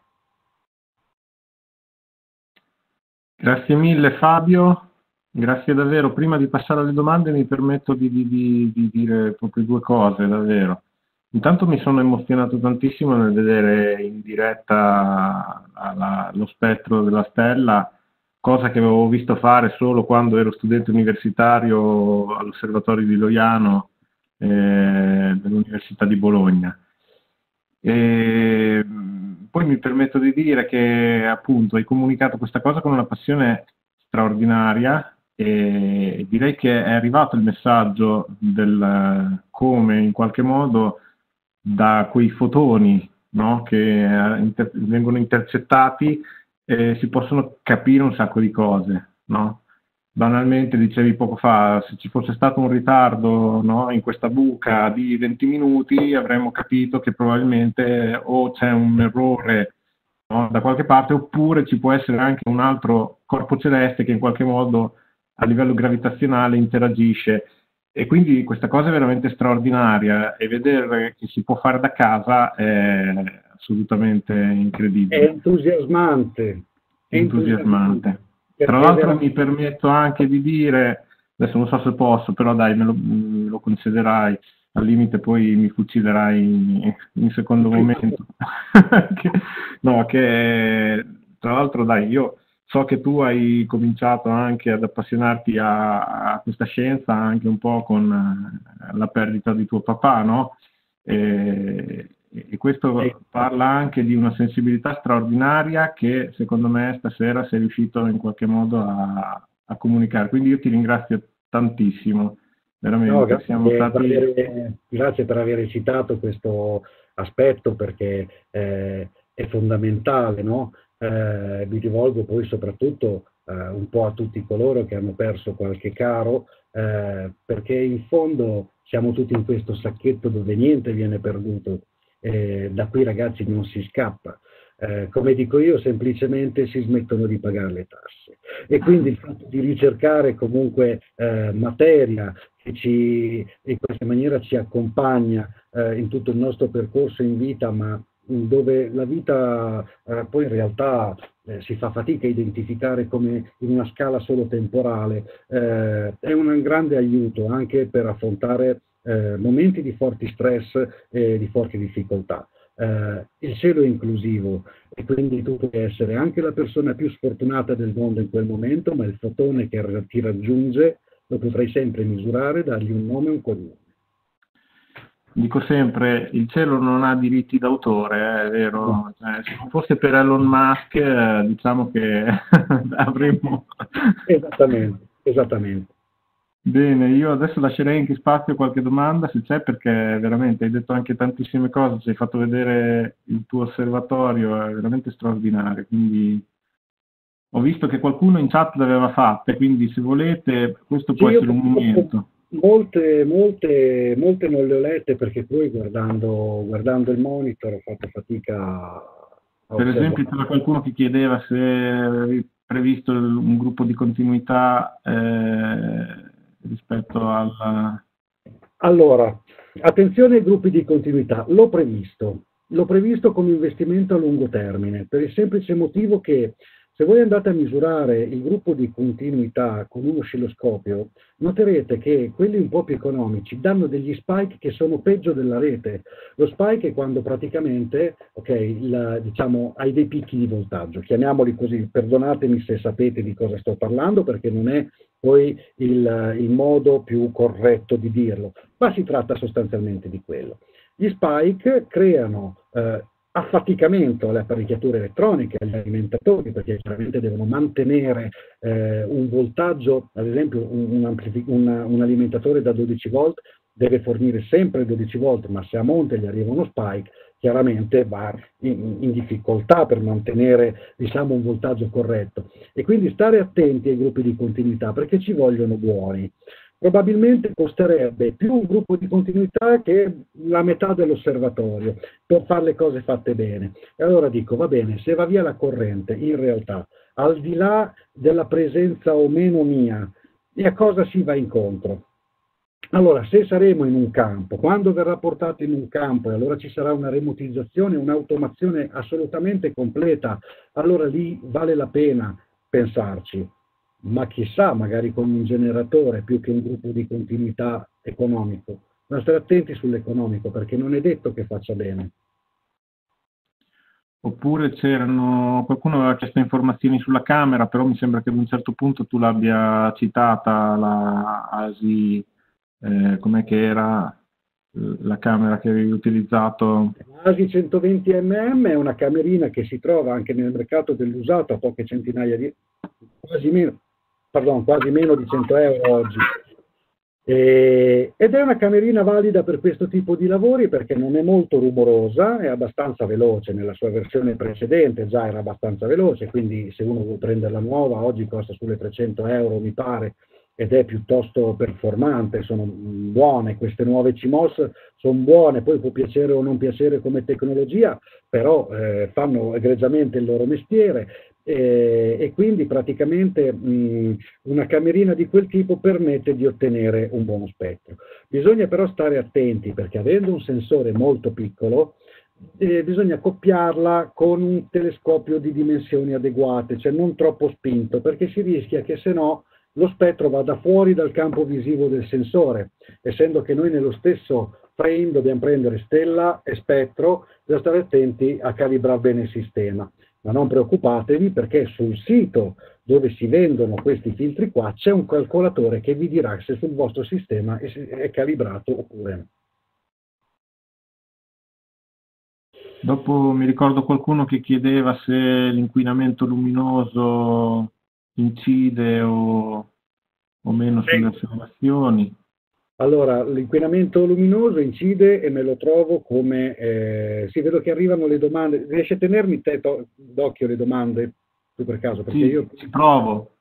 Grazie mille Fabio, grazie davvero. Prima di passare alle domande mi permetto di dire proprio due cose, davvero. Intanto mi sono emozionato tantissimo nel vedere in diretta lo spettro della stella, cosa che avevo visto fare solo quando ero studente universitario all'Osservatorio di Loiano dell'Università di Bologna. E poi mi permetto di dire che appunto hai comunicato questa cosa con una passione straordinaria, e direi che è arrivato il messaggio del come in qualche modo da quei fotoni, no, che vengono intercettati, si possono capire un sacco di cose, no? Banalmente dicevi poco fa, se ci fosse stato un ritardo, no, in questa buca di 20 minuti avremmo capito che probabilmente o c'è un errore, no, da qualche parte, oppure ci può essere anche un altro corpo celeste che in qualche modo a livello gravitazionale interagisce. E quindi questa cosa è veramente straordinaria, e vedere che si può fare da casa è assolutamente incredibile. È entusiasmante. È entusiasmante. Tra l'altro mi permetto anche di dire, adesso non so se posso, però dai, me lo concederai, al limite poi mi fucilerai in secondo momento. No, che tra l'altro dai, io so che tu hai cominciato anche ad appassionarti a questa scienza anche un po' con la perdita di tuo papà, no? E questo parla anche di una sensibilità straordinaria che secondo me stasera sei riuscito in qualche modo a comunicare. Quindi io ti ringrazio tantissimo, veramente. No, grazie, siamo stati... grazie per aver citato questo aspetto, perché è fondamentale, no? Mi rivolgo poi soprattutto un po' a tutti coloro che hanno perso qualche caro, perché in fondo siamo tutti in questo sacchetto dove niente viene perduto. Da qui, ragazzi, non si scappa. Come dico io, semplicemente si smettono di pagare le tasse. E quindi il fatto di ricercare comunque materia che in qualche maniera ci accompagna in tutto il nostro percorso in vita, ma dove la vita poi in realtà si fa fatica a identificare come in una scala solo temporale, è un grande aiuto anche per affrontare momenti di forti stress e di forti difficoltà. Il cielo è inclusivo, e quindi tu puoi essere anche la persona più sfortunata del mondo in quel momento, ma il fotone che ti raggiunge lo potrai sempre misurare, dargli un nome e un cognome. Dico sempre, il cielo non ha diritti d'autore, è vero? No. Se non fosse per Elon Musk, diciamo che avremmo... Esattamente. Bene, io adesso lascerei anche spazio a qualche domanda, se c'è, perché veramente hai detto anche tantissime cose, ci hai fatto vedere il tuo osservatorio, è veramente straordinario, quindi ho visto che qualcuno in chat le aveva fatte, quindi se volete questo può essere un momento. Molte non le ho lette, perché poi guardando il monitor ho fatto fatica a Per esempio c'era qualcuno che chiedeva se avevi previsto un gruppo di continuità rispetto alla... Allora, attenzione ai gruppi di continuità, l'ho previsto come investimento a lungo termine, per il semplice motivo che Se voi andate a misurare il gruppo di continuità con un oscilloscopio, noterete che quelli un po' più economici danno degli spike che sono peggio della rete. Lo spike è quando praticamente, diciamo, hai dei picchi di voltaggio, chiamiamoli così, perdonatemi se sapete di cosa sto parlando, perché non è poi il modo più corretto di dirlo, ma si tratta sostanzialmente di quello. Gli spike creano affaticamento alle apparecchiature elettroniche, agli alimentatori, perché chiaramente devono mantenere un voltaggio, ad esempio un alimentatore da 12 volt deve fornire sempre 12 volt, ma se a monte gli arriva uno spike, chiaramente va in difficoltà per mantenere, diciamo, un voltaggio corretto. E quindi stare attenti ai gruppi di continuità, perché ci vogliono buoni. Probabilmente costerebbe più un gruppo di continuità che la metà dell'osservatorio per fare le cose fatte bene. E allora dico, va bene, se va via la corrente, in realtà, al di là della presenza o meno mia, e a cosa si va incontro? Allora, se saremo in un campo, quando verrà portato in un campo e allora ci sarà una remotizzazione, un'automazione assolutamente completa, allora lì vale la pena pensarci. Ma chissà, magari con un generatore più che un gruppo di continuità economico. Ma stare attenti sull'economico, perché non è detto che faccia bene. Oppure qualcuno aveva chiesto informazioni sulla camera, però mi sembra che ad un certo punto tu l'abbia citata, la ASI, com'è che era la camera che avevi utilizzato? L'ASI 120 mm è una camerina che si trova anche nel mercato dell'usato a poche centinaia di, quasi meno di 100 euro oggi. Ed è una camerina valida per questo tipo di lavori perché non è molto rumorosa, è abbastanza veloce, nella sua versione precedente già era abbastanza veloce, quindi se uno vuole prenderla nuova oggi costa sulle 300 euro mi pare, ed è piuttosto performante, sono buone, queste nuove CMOS sono buone, poi può piacere o non piacere come tecnologia, però fanno egregiamente il loro mestiere. E quindi praticamente una camerina di quel tipo permette di ottenere un buono spettro. Bisogna però stare attenti perché avendo un sensore molto piccolo bisogna accoppiarla con un telescopio di dimensioni adeguate, cioè non troppo spinto, perché si rischia che se no lo spettro vada fuori dal campo visivo del sensore, essendo che noi nello stesso frame dobbiamo prendere stella e spettro, bisogna stare attenti a calibrare bene il sistema. Ma non preoccupatevi perché sul sito dove si vendono questi filtri qua c'è un calcolatore che vi dirà se sul vostro sistema è calibrato oppure no. Dopo mi ricordo qualcuno che chiedeva se l'inquinamento luminoso incide o meno sulle osservazioni. Allora, l'inquinamento luminoso incide e me lo trovo come... sì, vedo che arrivano le domande. Riesci a tenermi te d'occhio le domande, tu per caso? Perché sì, io... ci provo.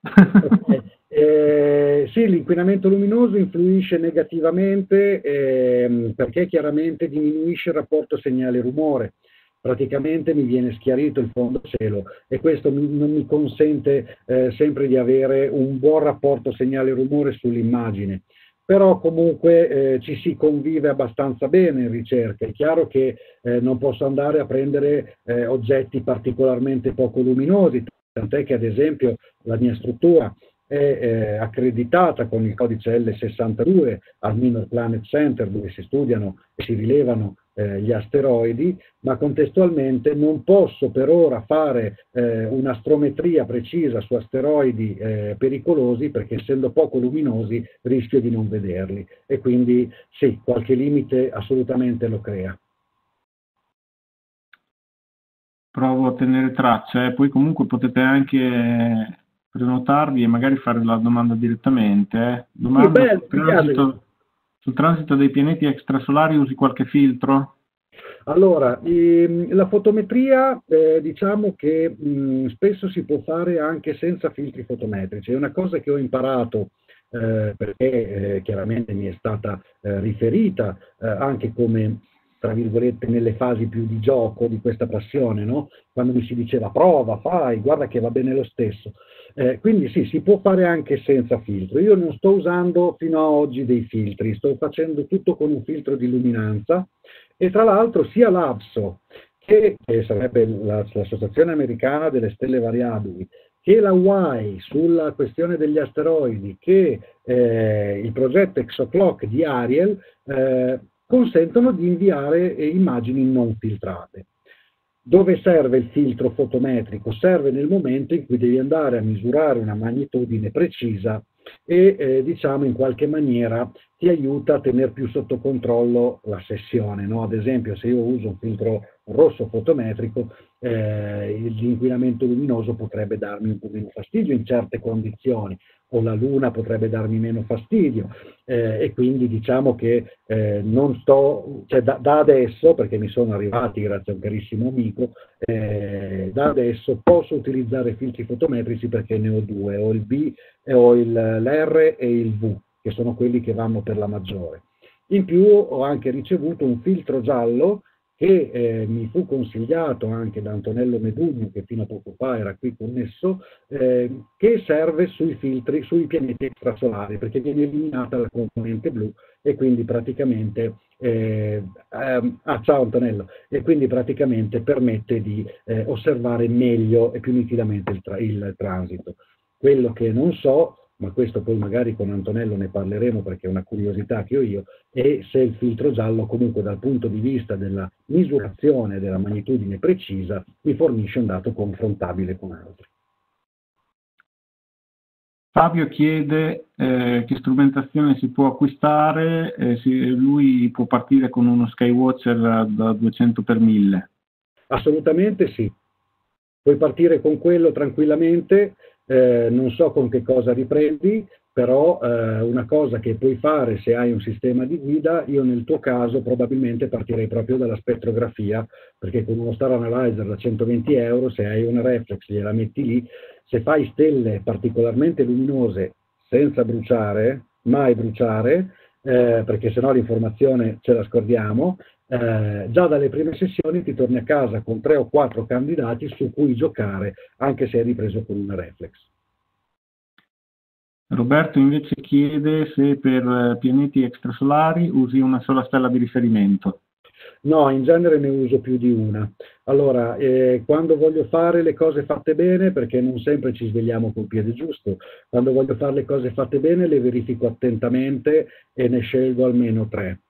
Sì, l'inquinamento luminoso influisce negativamente perché chiaramente diminuisce il rapporto segnale-rumore. Praticamente mi viene schiarito il fondo cielo e questo non mi consente sempre di avere un buon rapporto segnale-rumore sull'immagine. Però comunque ci si convive abbastanza bene in ricerca. È chiaro che non posso andare a prendere oggetti particolarmente poco luminosi, tant'è che ad esempio la mia struttura è accreditata con il codice L62 al Minor Planet Center dove si studiano e si rilevano gli asteroidi, ma contestualmente non posso per ora fare un'astrometria precisa su asteroidi pericolosi perché essendo poco luminosi rischio di non vederli e quindi sì, qualche limite assolutamente lo crea. Provo a tenere traccia, poi comunque potete anche prenotarvi e magari fare la domanda direttamente. Domanda sul transito dei pianeti extrasolari usi qualche filtro? Allora, la fotometria diciamo che spesso si può fare anche senza filtri fotometrici, è una cosa che ho imparato perché chiaramente mi è stata riferita anche come, tra virgolette, nelle fasi più di gioco di questa passione, no? Quando mi si diceva prova, fai, guarda che va bene lo stesso. Quindi sì, si può fare anche senza filtro. Io non sto usando fino a oggi dei filtri, sto facendo tutto con un filtro di luminanza e tra l'altro sia l'ABSO, che sarebbe l'Associazione Americana delle Stelle Variabili, che la WAI sulla questione degli asteroidi, che il progetto ExoClock di Ariel consentono di inviare immagini non filtrate. Dove serve il filtro fotometrico? Serve nel momento in cui devi andare a misurare una magnitudine precisa e diciamo in qualche maniera ti aiuta a tenere più sotto controllo la sessione, no? Ad esempio, se io uso un filtro rosso fotometrico, l'inquinamento luminoso potrebbe darmi un po' meno fastidio in certe condizioni, o la luna potrebbe darmi meno fastidio, e quindi diciamo che non sto, cioè da adesso, perché mi sono arrivati grazie a un carissimo amico, da adesso posso utilizzare filtri fotometrici perché ne ho due, ho il B, ho l'R e il V, che sono quelli che vanno per la maggiore. In più ho anche ricevuto un filtro giallo che mi fu consigliato anche da Antonello Medugno, che fino a poco fa era qui connesso, che serve sui filtri, sui pianeti extrasolari, perché viene eliminata la componente blu e quindi praticamente, ciao Antonello, e quindi praticamente permette di osservare meglio e più nitidamente il transito. Quello che non so, ma questo poi magari con Antonello ne parleremo perché è una curiosità che ho io, e se il filtro giallo comunque dal punto di vista della misurazione della magnitudine precisa mi fornisce un dato confrontabile con altri. Fabio chiede che strumentazione si può acquistare, lui può partire con uno Skywatcher da 200 per 1000. Assolutamente sì, puoi partire con quello tranquillamente, non so con che cosa riprendi, però una cosa che puoi fare se hai un sistema di guida, io nel tuo caso probabilmente partirei proprio dalla spettrografia, perché con uno Star Analyzer da 120 euro, se hai una reflex gliela metti lì, se fai stelle particolarmente luminose senza bruciare, mai bruciare, perché sennò l'informazione ce la scordiamo, già dalle prime sessioni ti torni a casa con 3 o 4 candidati su cui giocare, anche se hai ripreso con una reflex. Roberto invece chiede se per pianeti extrasolari usi una sola stella di riferimento. No, in genere ne uso più di una. Allora, quando voglio fare le cose fatte bene, perché non sempre ci svegliamo col piede giusto, quando voglio fare le cose fatte bene le verifico attentamente e ne scelgo almeno 3.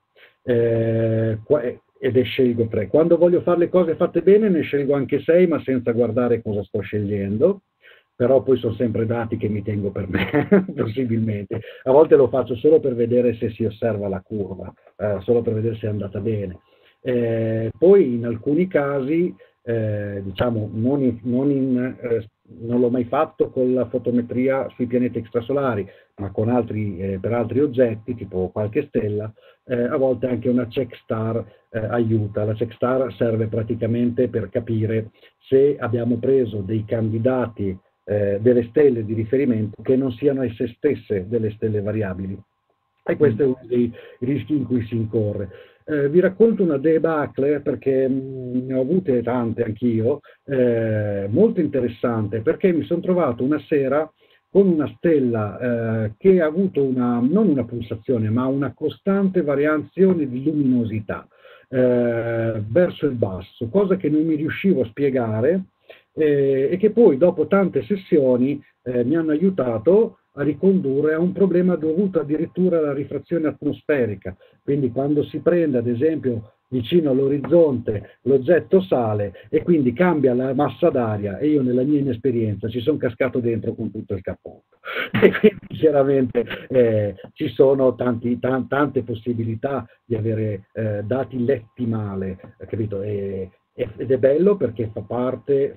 Ed ne scelgo 3. Quando voglio fare le cose fatte bene ne scelgo anche 6, ma senza guardare cosa sto scegliendo. Però poi sono sempre dati che mi tengo per me, possibilmente. A volte lo faccio solo per vedere se si osserva la curva, solo per vedere se è andata bene. Poi in alcuni casi, diciamo, non l'ho mai fatto con la fotometria sui pianeti extrasolari, ma con per altri oggetti, tipo qualche stella, a volte anche una check star aiuta. La check star serve praticamente per capire se abbiamo preso dei candidati, delle stelle di riferimento che non siano esse stesse delle stelle variabili. E questo è uno dei rischi in cui si incorre. Vi racconto una debacle, perché ne ho avute tante anch'io, molto interessante, perché mi sono trovato una sera con una stella che ha avuto non una pulsazione, ma una costante variazione di luminosità verso il basso, cosa che non mi riuscivo a spiegare, e che poi dopo tante sessioni mi hanno aiutato a ricondurre a un problema dovuto addirittura alla rifrazione atmosferica. Quindi quando si prende ad esempio vicino all'orizzonte l'oggetto sale e quindi cambia la massa d'aria, e io nella mia inesperienza ci sono cascato dentro con tutto il cappotto. E quindi chiaramente ci sono tante possibilità di avere dati letti male, capito? Ed è bello perché fa parte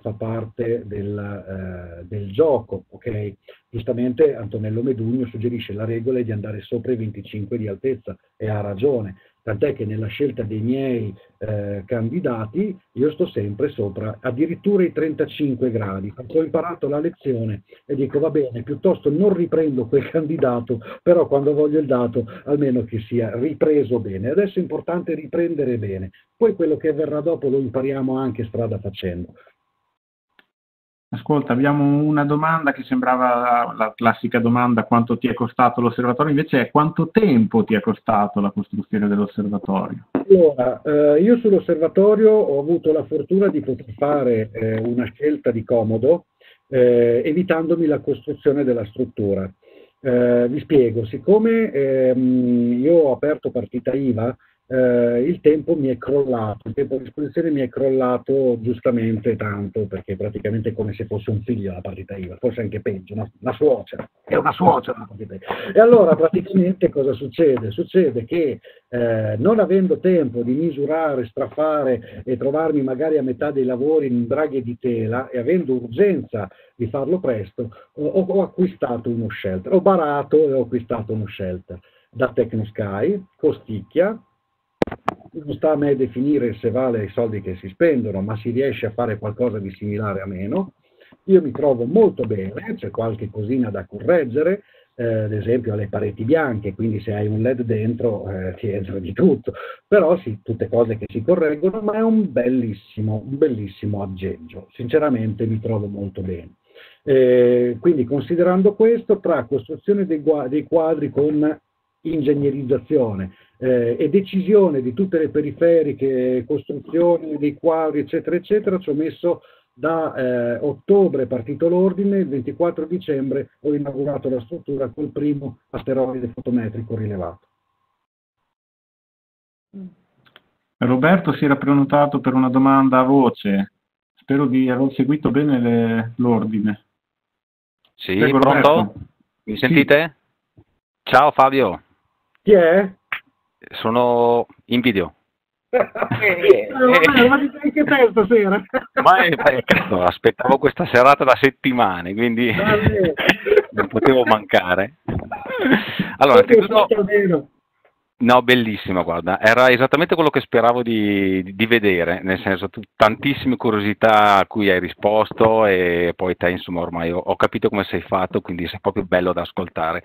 del gioco, ok? Giustamente Antonello Medugno suggerisce la regola di andare sopra i 25 di altezza, e ha ragione, tant'è che nella scelta dei miei candidati io sto sempre sopra addirittura i 35 gradi. Ho imparato la lezione e dico va bene, piuttosto non riprendo quel candidato, però quando voglio il dato almeno che sia ripreso bene. Adesso è importante riprendere bene, poi quello che verrà dopo lo impariamo anche strada facendo. Ascolta, abbiamo una domanda che sembrava la classica domanda: quanto ti è costato l'osservatorio? Invece è: quanto tempo ti è costato la costruzione dell'osservatorio? Allora, io sull'osservatorio ho avuto la fortuna di poter fare una scelta di comodo, evitandomi la costruzione della struttura. Vi spiego, siccome io ho aperto partita IVA, il tempo mi è crollato, il tempo a disposizione mi è crollato giustamente tanto, perché praticamente è come se fosse un figlio la partita IVA, forse anche peggio, no? Una suocera, è una suocera la partita IVA. E allora praticamente cosa succede? Succede che non avendo tempo di misurare, strafare e trovarmi magari a metà dei lavori in braghe di tela e avendo urgenza di farlo presto, ho acquistato uno shelter, ho barato e ho acquistato uno shelter da TechnoSky, costicchia. Non sta a me definire se vale i soldi che si spendono, ma si riesce a fare qualcosa di similare a meno. Io mi trovo molto bene, c'è qualche cosina da correggere, ad esempio alle pareti bianche, quindi se hai un LED dentro ti entra di tutto, però sì, tutte cose che si correggono, ma è un bellissimo aggeggio, sinceramente mi trovo molto bene. Quindi considerando questo, tra costruzione dei quadri con ingegnerizzazione e decisione di tutte le periferiche, costruzione dei quadri, eccetera, eccetera, ci ho messo da ottobre è partito l'ordine, il 24 dicembre ho inaugurato la struttura col primo asteroide fotometrico rilevato. Roberto si era prenotato per una domanda a voce, spero di aver seguito bene l'ordine. Sì, Prego, pronto? Roberto. Mi sentite? Sì. Ciao Fabio. Chi è? Sono in video. Ma di che te stasera? Cazzo, aspettavo questa serata da settimane, quindi non potevo mancare. Allora, innanzitutto, no, bellissima, guarda, era esattamente quello che speravo di vedere, nel senso, tantissime curiosità a cui hai risposto e poi te, insomma, ormai ho capito come sei fatto, quindi sei proprio bello da ascoltare.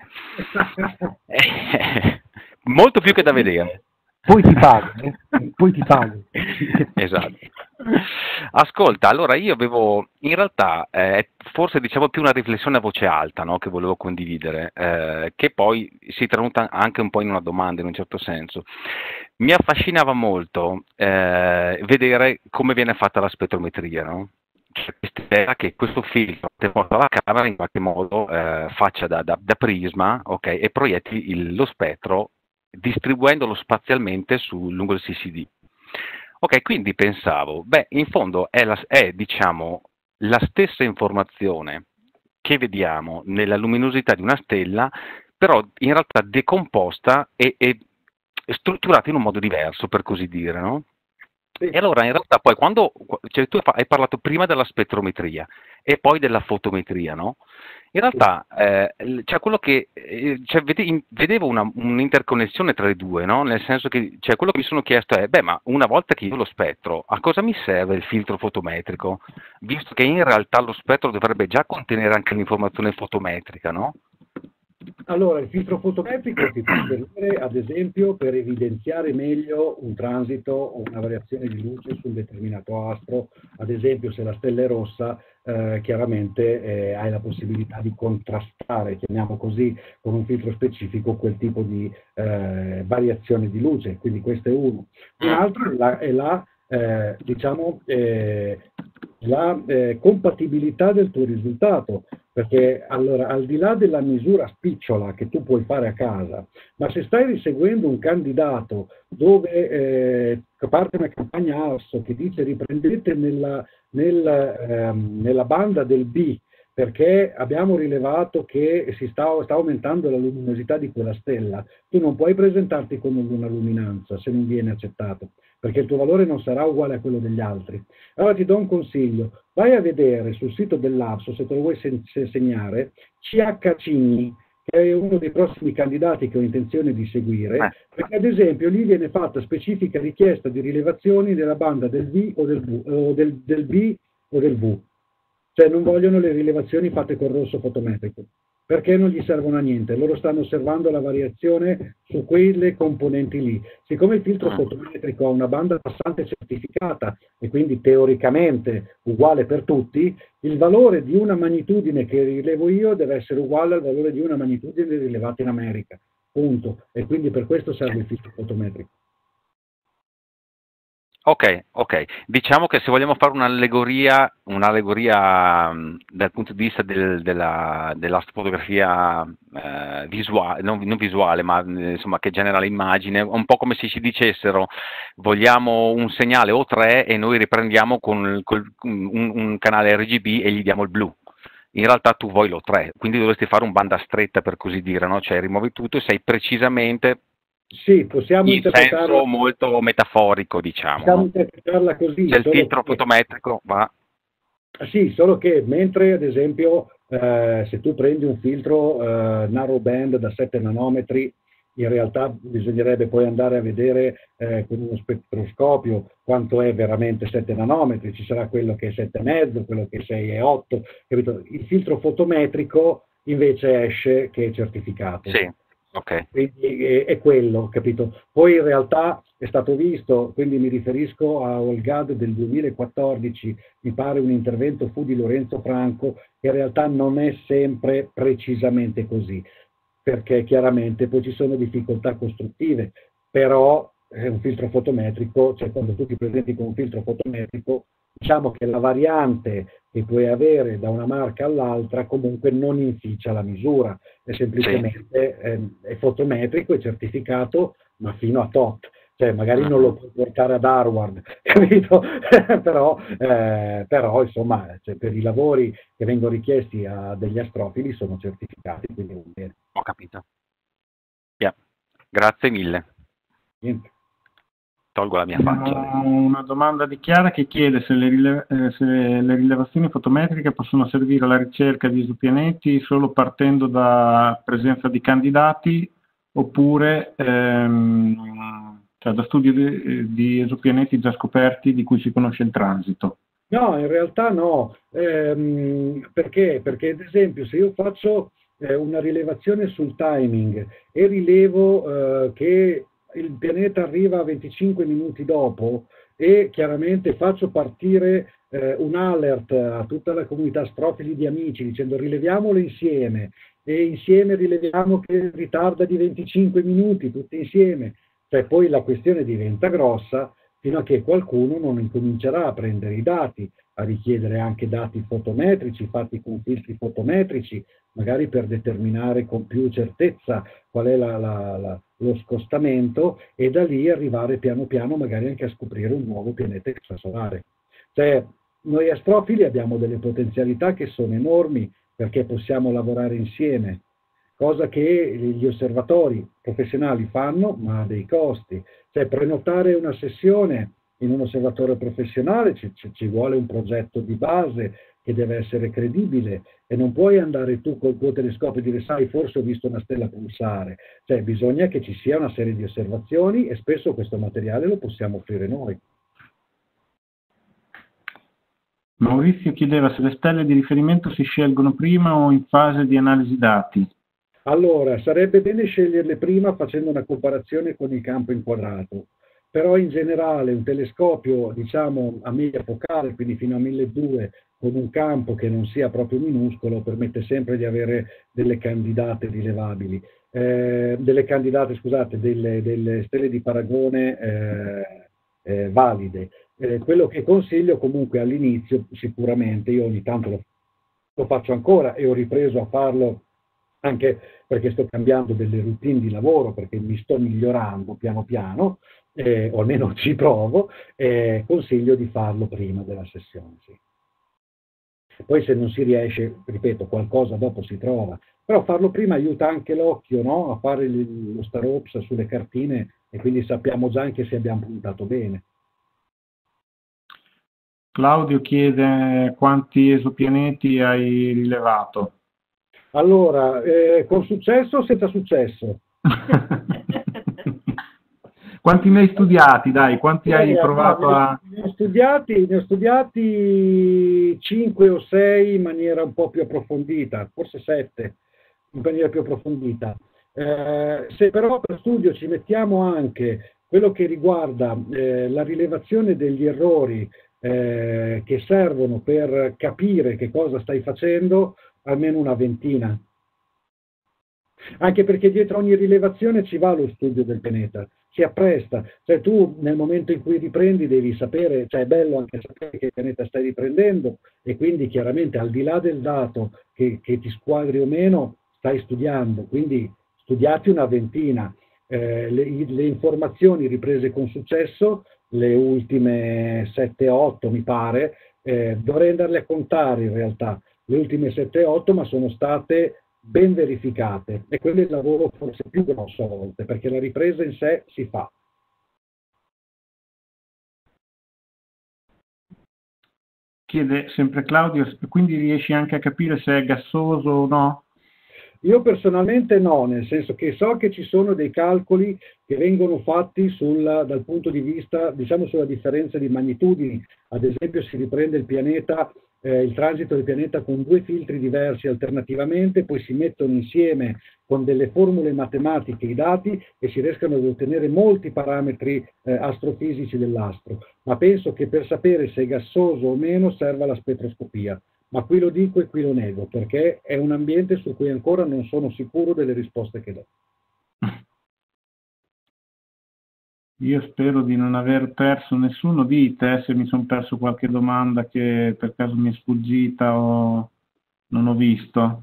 Molto più che da vedere. Poi ti pago. Esatto. Ascolta, allora io avevo, in realtà, forse diciamo più una riflessione a voce alta, no, che volevo condividere, che poi si è tramuta anche un po' in una domanda in un certo senso. Mi affascinava molto vedere come viene fatta la spettrometria, no? Cioè, che questo filtro porta la camera in qualche modo faccia da prisma, okay, e proietti lo spettro distribuendolo spazialmente lungo il CCD. Ok, quindi pensavo, beh, in fondo è diciamo, la stessa informazione che vediamo nella luminosità di una stella, però in realtà decomposta e strutturata in un modo diverso, per così dire, no? Sì. E allora in realtà poi cioè, tu hai parlato prima della spettrometria e poi della fotometria, no? In realtà cioè quello che cioè, vedevo un'interconnessione tra le due, no? Nel senso che cioè, quello che mi sono chiesto è, beh, ma una volta che io ho lo spettro, a cosa mi serve il filtro fotometrico? Visto che in realtà lo spettro dovrebbe già contenere anche l'informazione fotometrica, no? Allora, il filtro fotometrico ti può servire, ad esempio, per evidenziare meglio un transito o una variazione di luce su un determinato astro. Ad esempio, se la stella è rossa, chiaramente hai la possibilità di contrastare, chiamiamo così, con un filtro specifico quel tipo di variazione di luce. Quindi questo è uno. Un altro è la compatibilità del tuo risultato. Perché allora, al di là della misura spicciola che tu puoi fare a casa, ma se stai riseguendo un candidato dove parte una campagna ARSO che dice riprendete nella banda del B, perché abbiamo rilevato che sta aumentando la luminosità di quella stella, tu non puoi presentarti con una luminanza se non viene accettato, perché il tuo valore non sarà uguale a quello degli altri. Allora ti do un consiglio, vai a vedere sul sito dell'ARSO, se te lo vuoi segnare, CH Cigni, che è uno dei prossimi candidati che ho intenzione di seguire, perché ad esempio lì viene fatta specifica richiesta di rilevazioni della banda del V o del B o del V. Cioè non vogliono le rilevazioni fatte col rosso fotometrico, perché non gli servono a niente, loro stanno osservando la variazione su quelle componenti lì. Siccome il filtro fotometrico ha una banda passante certificata e quindi teoricamente uguale per tutti, il valore di una magnitudine che rilevo io deve essere uguale al valore di una magnitudine rilevata in America, punto. E quindi per questo serve il filtro fotometrico. Ok. Diciamo che se vogliamo fare un'allegoria dal punto di vista della fotografia visuale, non visuale, ma insomma che genera l'immagine, un po' come se ci dicessero vogliamo un segnale o tre e noi riprendiamo con un canale RGB e gli diamo il blu. In realtà tu vuoi lo 3, quindi dovresti fare un banda stretta per così dire, no? Cioè rimuovi tutto e sei precisamente Sì, possiamo in senso interpretarla, molto metaforico, diciamo, possiamo no? interpretarla così, C'è il solo filtro che, fotometrico, va. sì, solo che mentre ad esempio se tu prendi un filtro narrow band da 7 nanometri, in realtà bisognerebbe poi andare a vedere con uno spettroscopio quanto è veramente 7 nanometri, ci sarà quello che è 7,5, quello che è 6,8, capito? Il filtro fotometrico invece esce che è certificato. Sì, ok. Quindi è quello, capito? Poi in realtà è stato visto, quindi mi riferisco a Olgad del 2014, mi pare un intervento fu di Lorenzo Franco, che in realtà non è sempre precisamente così, perché chiaramente poi ci sono difficoltà costruttive, però è un filtro fotometrico, cioè quando tu ti presenti con un filtro fotometrico, diciamo che la variante che puoi avere da una marca all'altra comunque non inficia la misura, è Sì. semplicemente è fotometrico, è certificato, ma fino a tot. Cioè, magari non lo puoi portare ad Harvard, capito? però insomma, cioè, per i lavori che vengono richiesti a degli astrofili sono certificati, quindi va bene. Ho capito. Yeah. Grazie mille. Niente. Tolgo la mia faccia. Abbiamo una domanda di Chiara che chiede se le rilevazioni fotometriche possono servire alla ricerca di esopianeti solo partendo da presenza di candidati oppure cioè da studi di esopianeti già scoperti di cui si conosce il transito. No, in realtà no. Perché? Perché ad esempio se io faccio una rilevazione sul timing e rilevo che il pianeta arriva 25 minuti dopo e chiaramente faccio partire un alert a tutta la comunità astrofili di amici dicendo rileviamolo insieme e insieme rileviamo che ritarda di 25 minuti tutti insieme, cioè poi la questione diventa grossa fino a che qualcuno non incomincerà a prendere i dati, a richiedere anche dati fotometrici fatti con filtri fotometrici, magari per determinare con più certezza qual è lo scostamento e da lì arrivare piano piano magari anche a scoprire un nuovo pianeta extrasolare. Cioè, noi astrofili abbiamo delle potenzialità che sono enormi perché possiamo lavorare insieme, cosa che gli osservatori professionali fanno, ma a dei costi. Cioè, prenotare una sessione in un osservatorio professionale ci vuole un progetto di base che deve essere credibile e non puoi andare tu col tuo telescopio e dire sai forse ho visto una stella pulsare, cioè bisogna che ci sia una serie di osservazioni e spesso questo materiale lo possiamo offrire noi. Maurizio chiedeva se le stelle di riferimento si scelgono prima o in fase di analisi dati. Allora, sarebbe bene sceglierle prima facendo una comparazione con il campo inquadrato, però in generale un telescopio, diciamo, a media focale, quindi fino a 1200, con un campo che non sia proprio minuscolo, permette sempre di avere delle candidate rilevabili, delle stelle di paragone valide. Quello che consiglio comunque all'inizio, sicuramente, io ogni tanto lo faccio ancora e ho ripreso a farlo anche perché sto cambiando delle routine di lavoro, perché mi sto migliorando piano piano, o almeno ci provo, consiglio di farlo prima della sessione. Sì. Poi se non si riesce, ripeto, qualcosa dopo si trova, però farlo prima aiuta anche l'occhio, no? A fare lo starops sulle cartine e quindi sappiamo già anche se abbiamo puntato bene. Claudio chiede quanti esopianeti hai rilevato. Allora, con successo o senza successo? Quanti ne hai studiati, dai? Quanti hai provato a... Ne ho studiati 5 o 6 in maniera un po' più approfondita, forse 7 in maniera più approfondita. Se però per studio ci mettiamo anche quello che riguarda la rilevazione degli errori che servono per capire che cosa stai facendo, almeno una ventina. Anche perché dietro ogni rilevazione ci va lo studio del pianeta. si appresta. Cioè tu nel momento in cui riprendi devi sapere, cioè è bello anche sapere che pianeta stai riprendendo e quindi chiaramente al di là del dato che ti squadri o meno, stai studiando, quindi studiati una ventina. Le informazioni riprese con successo, le ultime 7-8 mi pare, dovrei andarle a contare in realtà, le ultime 7-8, ma sono state ben verificate e quello è il lavoro forse più grosso a volte, perché la ripresa in sé si fa. Chiede sempre Claudio, quindi riesci anche a capire se è gassoso o no? Io personalmente no, nel senso che so che ci sono dei calcoli che vengono fatti dal punto di vista, diciamo, sulla differenza di magnitudini. Ad esempio si riprende il pianeta, il transito del pianeta con due filtri diversi alternativamente, poi si mettono insieme con delle formule matematiche i dati e si riescono ad ottenere molti parametri astrofisici dell'astro. Ma penso che per sapere se è gassoso o meno serva la spettroscopia. Ma qui lo dico e qui lo nego, perché è un ambiente su cui ancora non sono sicuro delle risposte che do. Io spero di non aver perso nessuno. Dite se mi sono perso qualche domanda che per caso mi è sfuggita o non ho visto.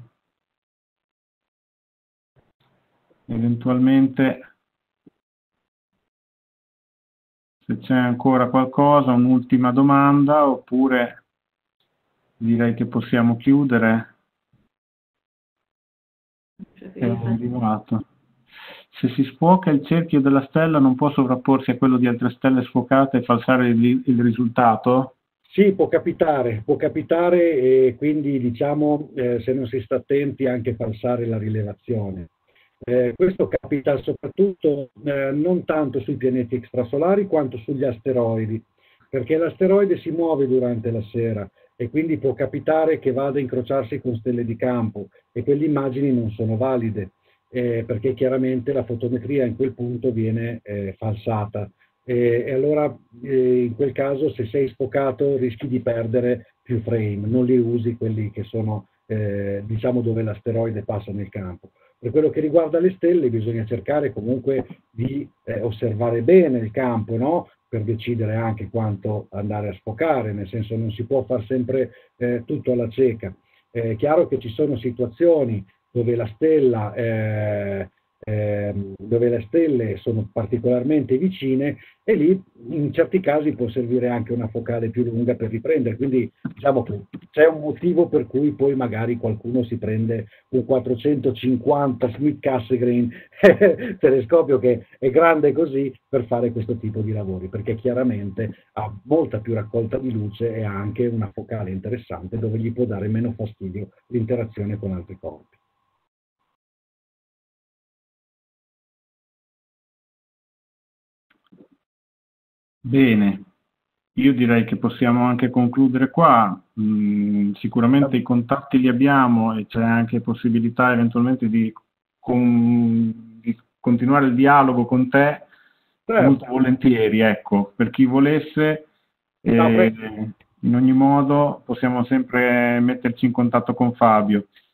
Eventualmente, se c'è ancora qualcosa, un'ultima domanda, oppure direi che possiamo chiudere. È arrivato. Se si sfuoca il cerchio della stella non può sovrapporsi a quello di altre stelle sfocate e falsare il risultato? Sì, può capitare e quindi diciamo se non si sta attenti anche falsare la rilevazione. Questo capita soprattutto non tanto sui pianeti extrasolari quanto sugli asteroidi, perché l'asteroide si muove durante la sera e quindi può capitare che vada a incrociarsi con stelle di campo e quelle immagini non sono valide, perché chiaramente la fotometria in quel punto viene falsata. E allora in quel caso se sei sfocato rischi di perdere più frame, non li usi quelli che sono diciamo dove l'asteroide passa nel campo. Per quello che riguarda le stelle bisogna cercare comunque di osservare bene il campo, no? Per decidere anche quanto andare a sfocare, nel senso non si può fare sempre tutto alla cieca. È chiaro che ci sono situazioni dove dove le stelle sono particolarmente vicine e lì in certi casi può servire anche una focale più lunga per riprendere, quindi diciamo che c'è un motivo per cui poi magari qualcuno si prende un 450 Smith Cassegrain telescopio che è grande così per fare questo tipo di lavori, perché chiaramente ha molta più raccolta di luce e ha anche una focale interessante dove gli può dare meno fastidio l'interazione con altri corpi. Bene, io direi che possiamo anche concludere qua. Sicuramente i contatti li abbiamo e c'è anche possibilità eventualmente di continuare il dialogo con te molto volentieri, ecco, per chi volesse. In ogni modo possiamo sempre metterci in contatto con Fabio.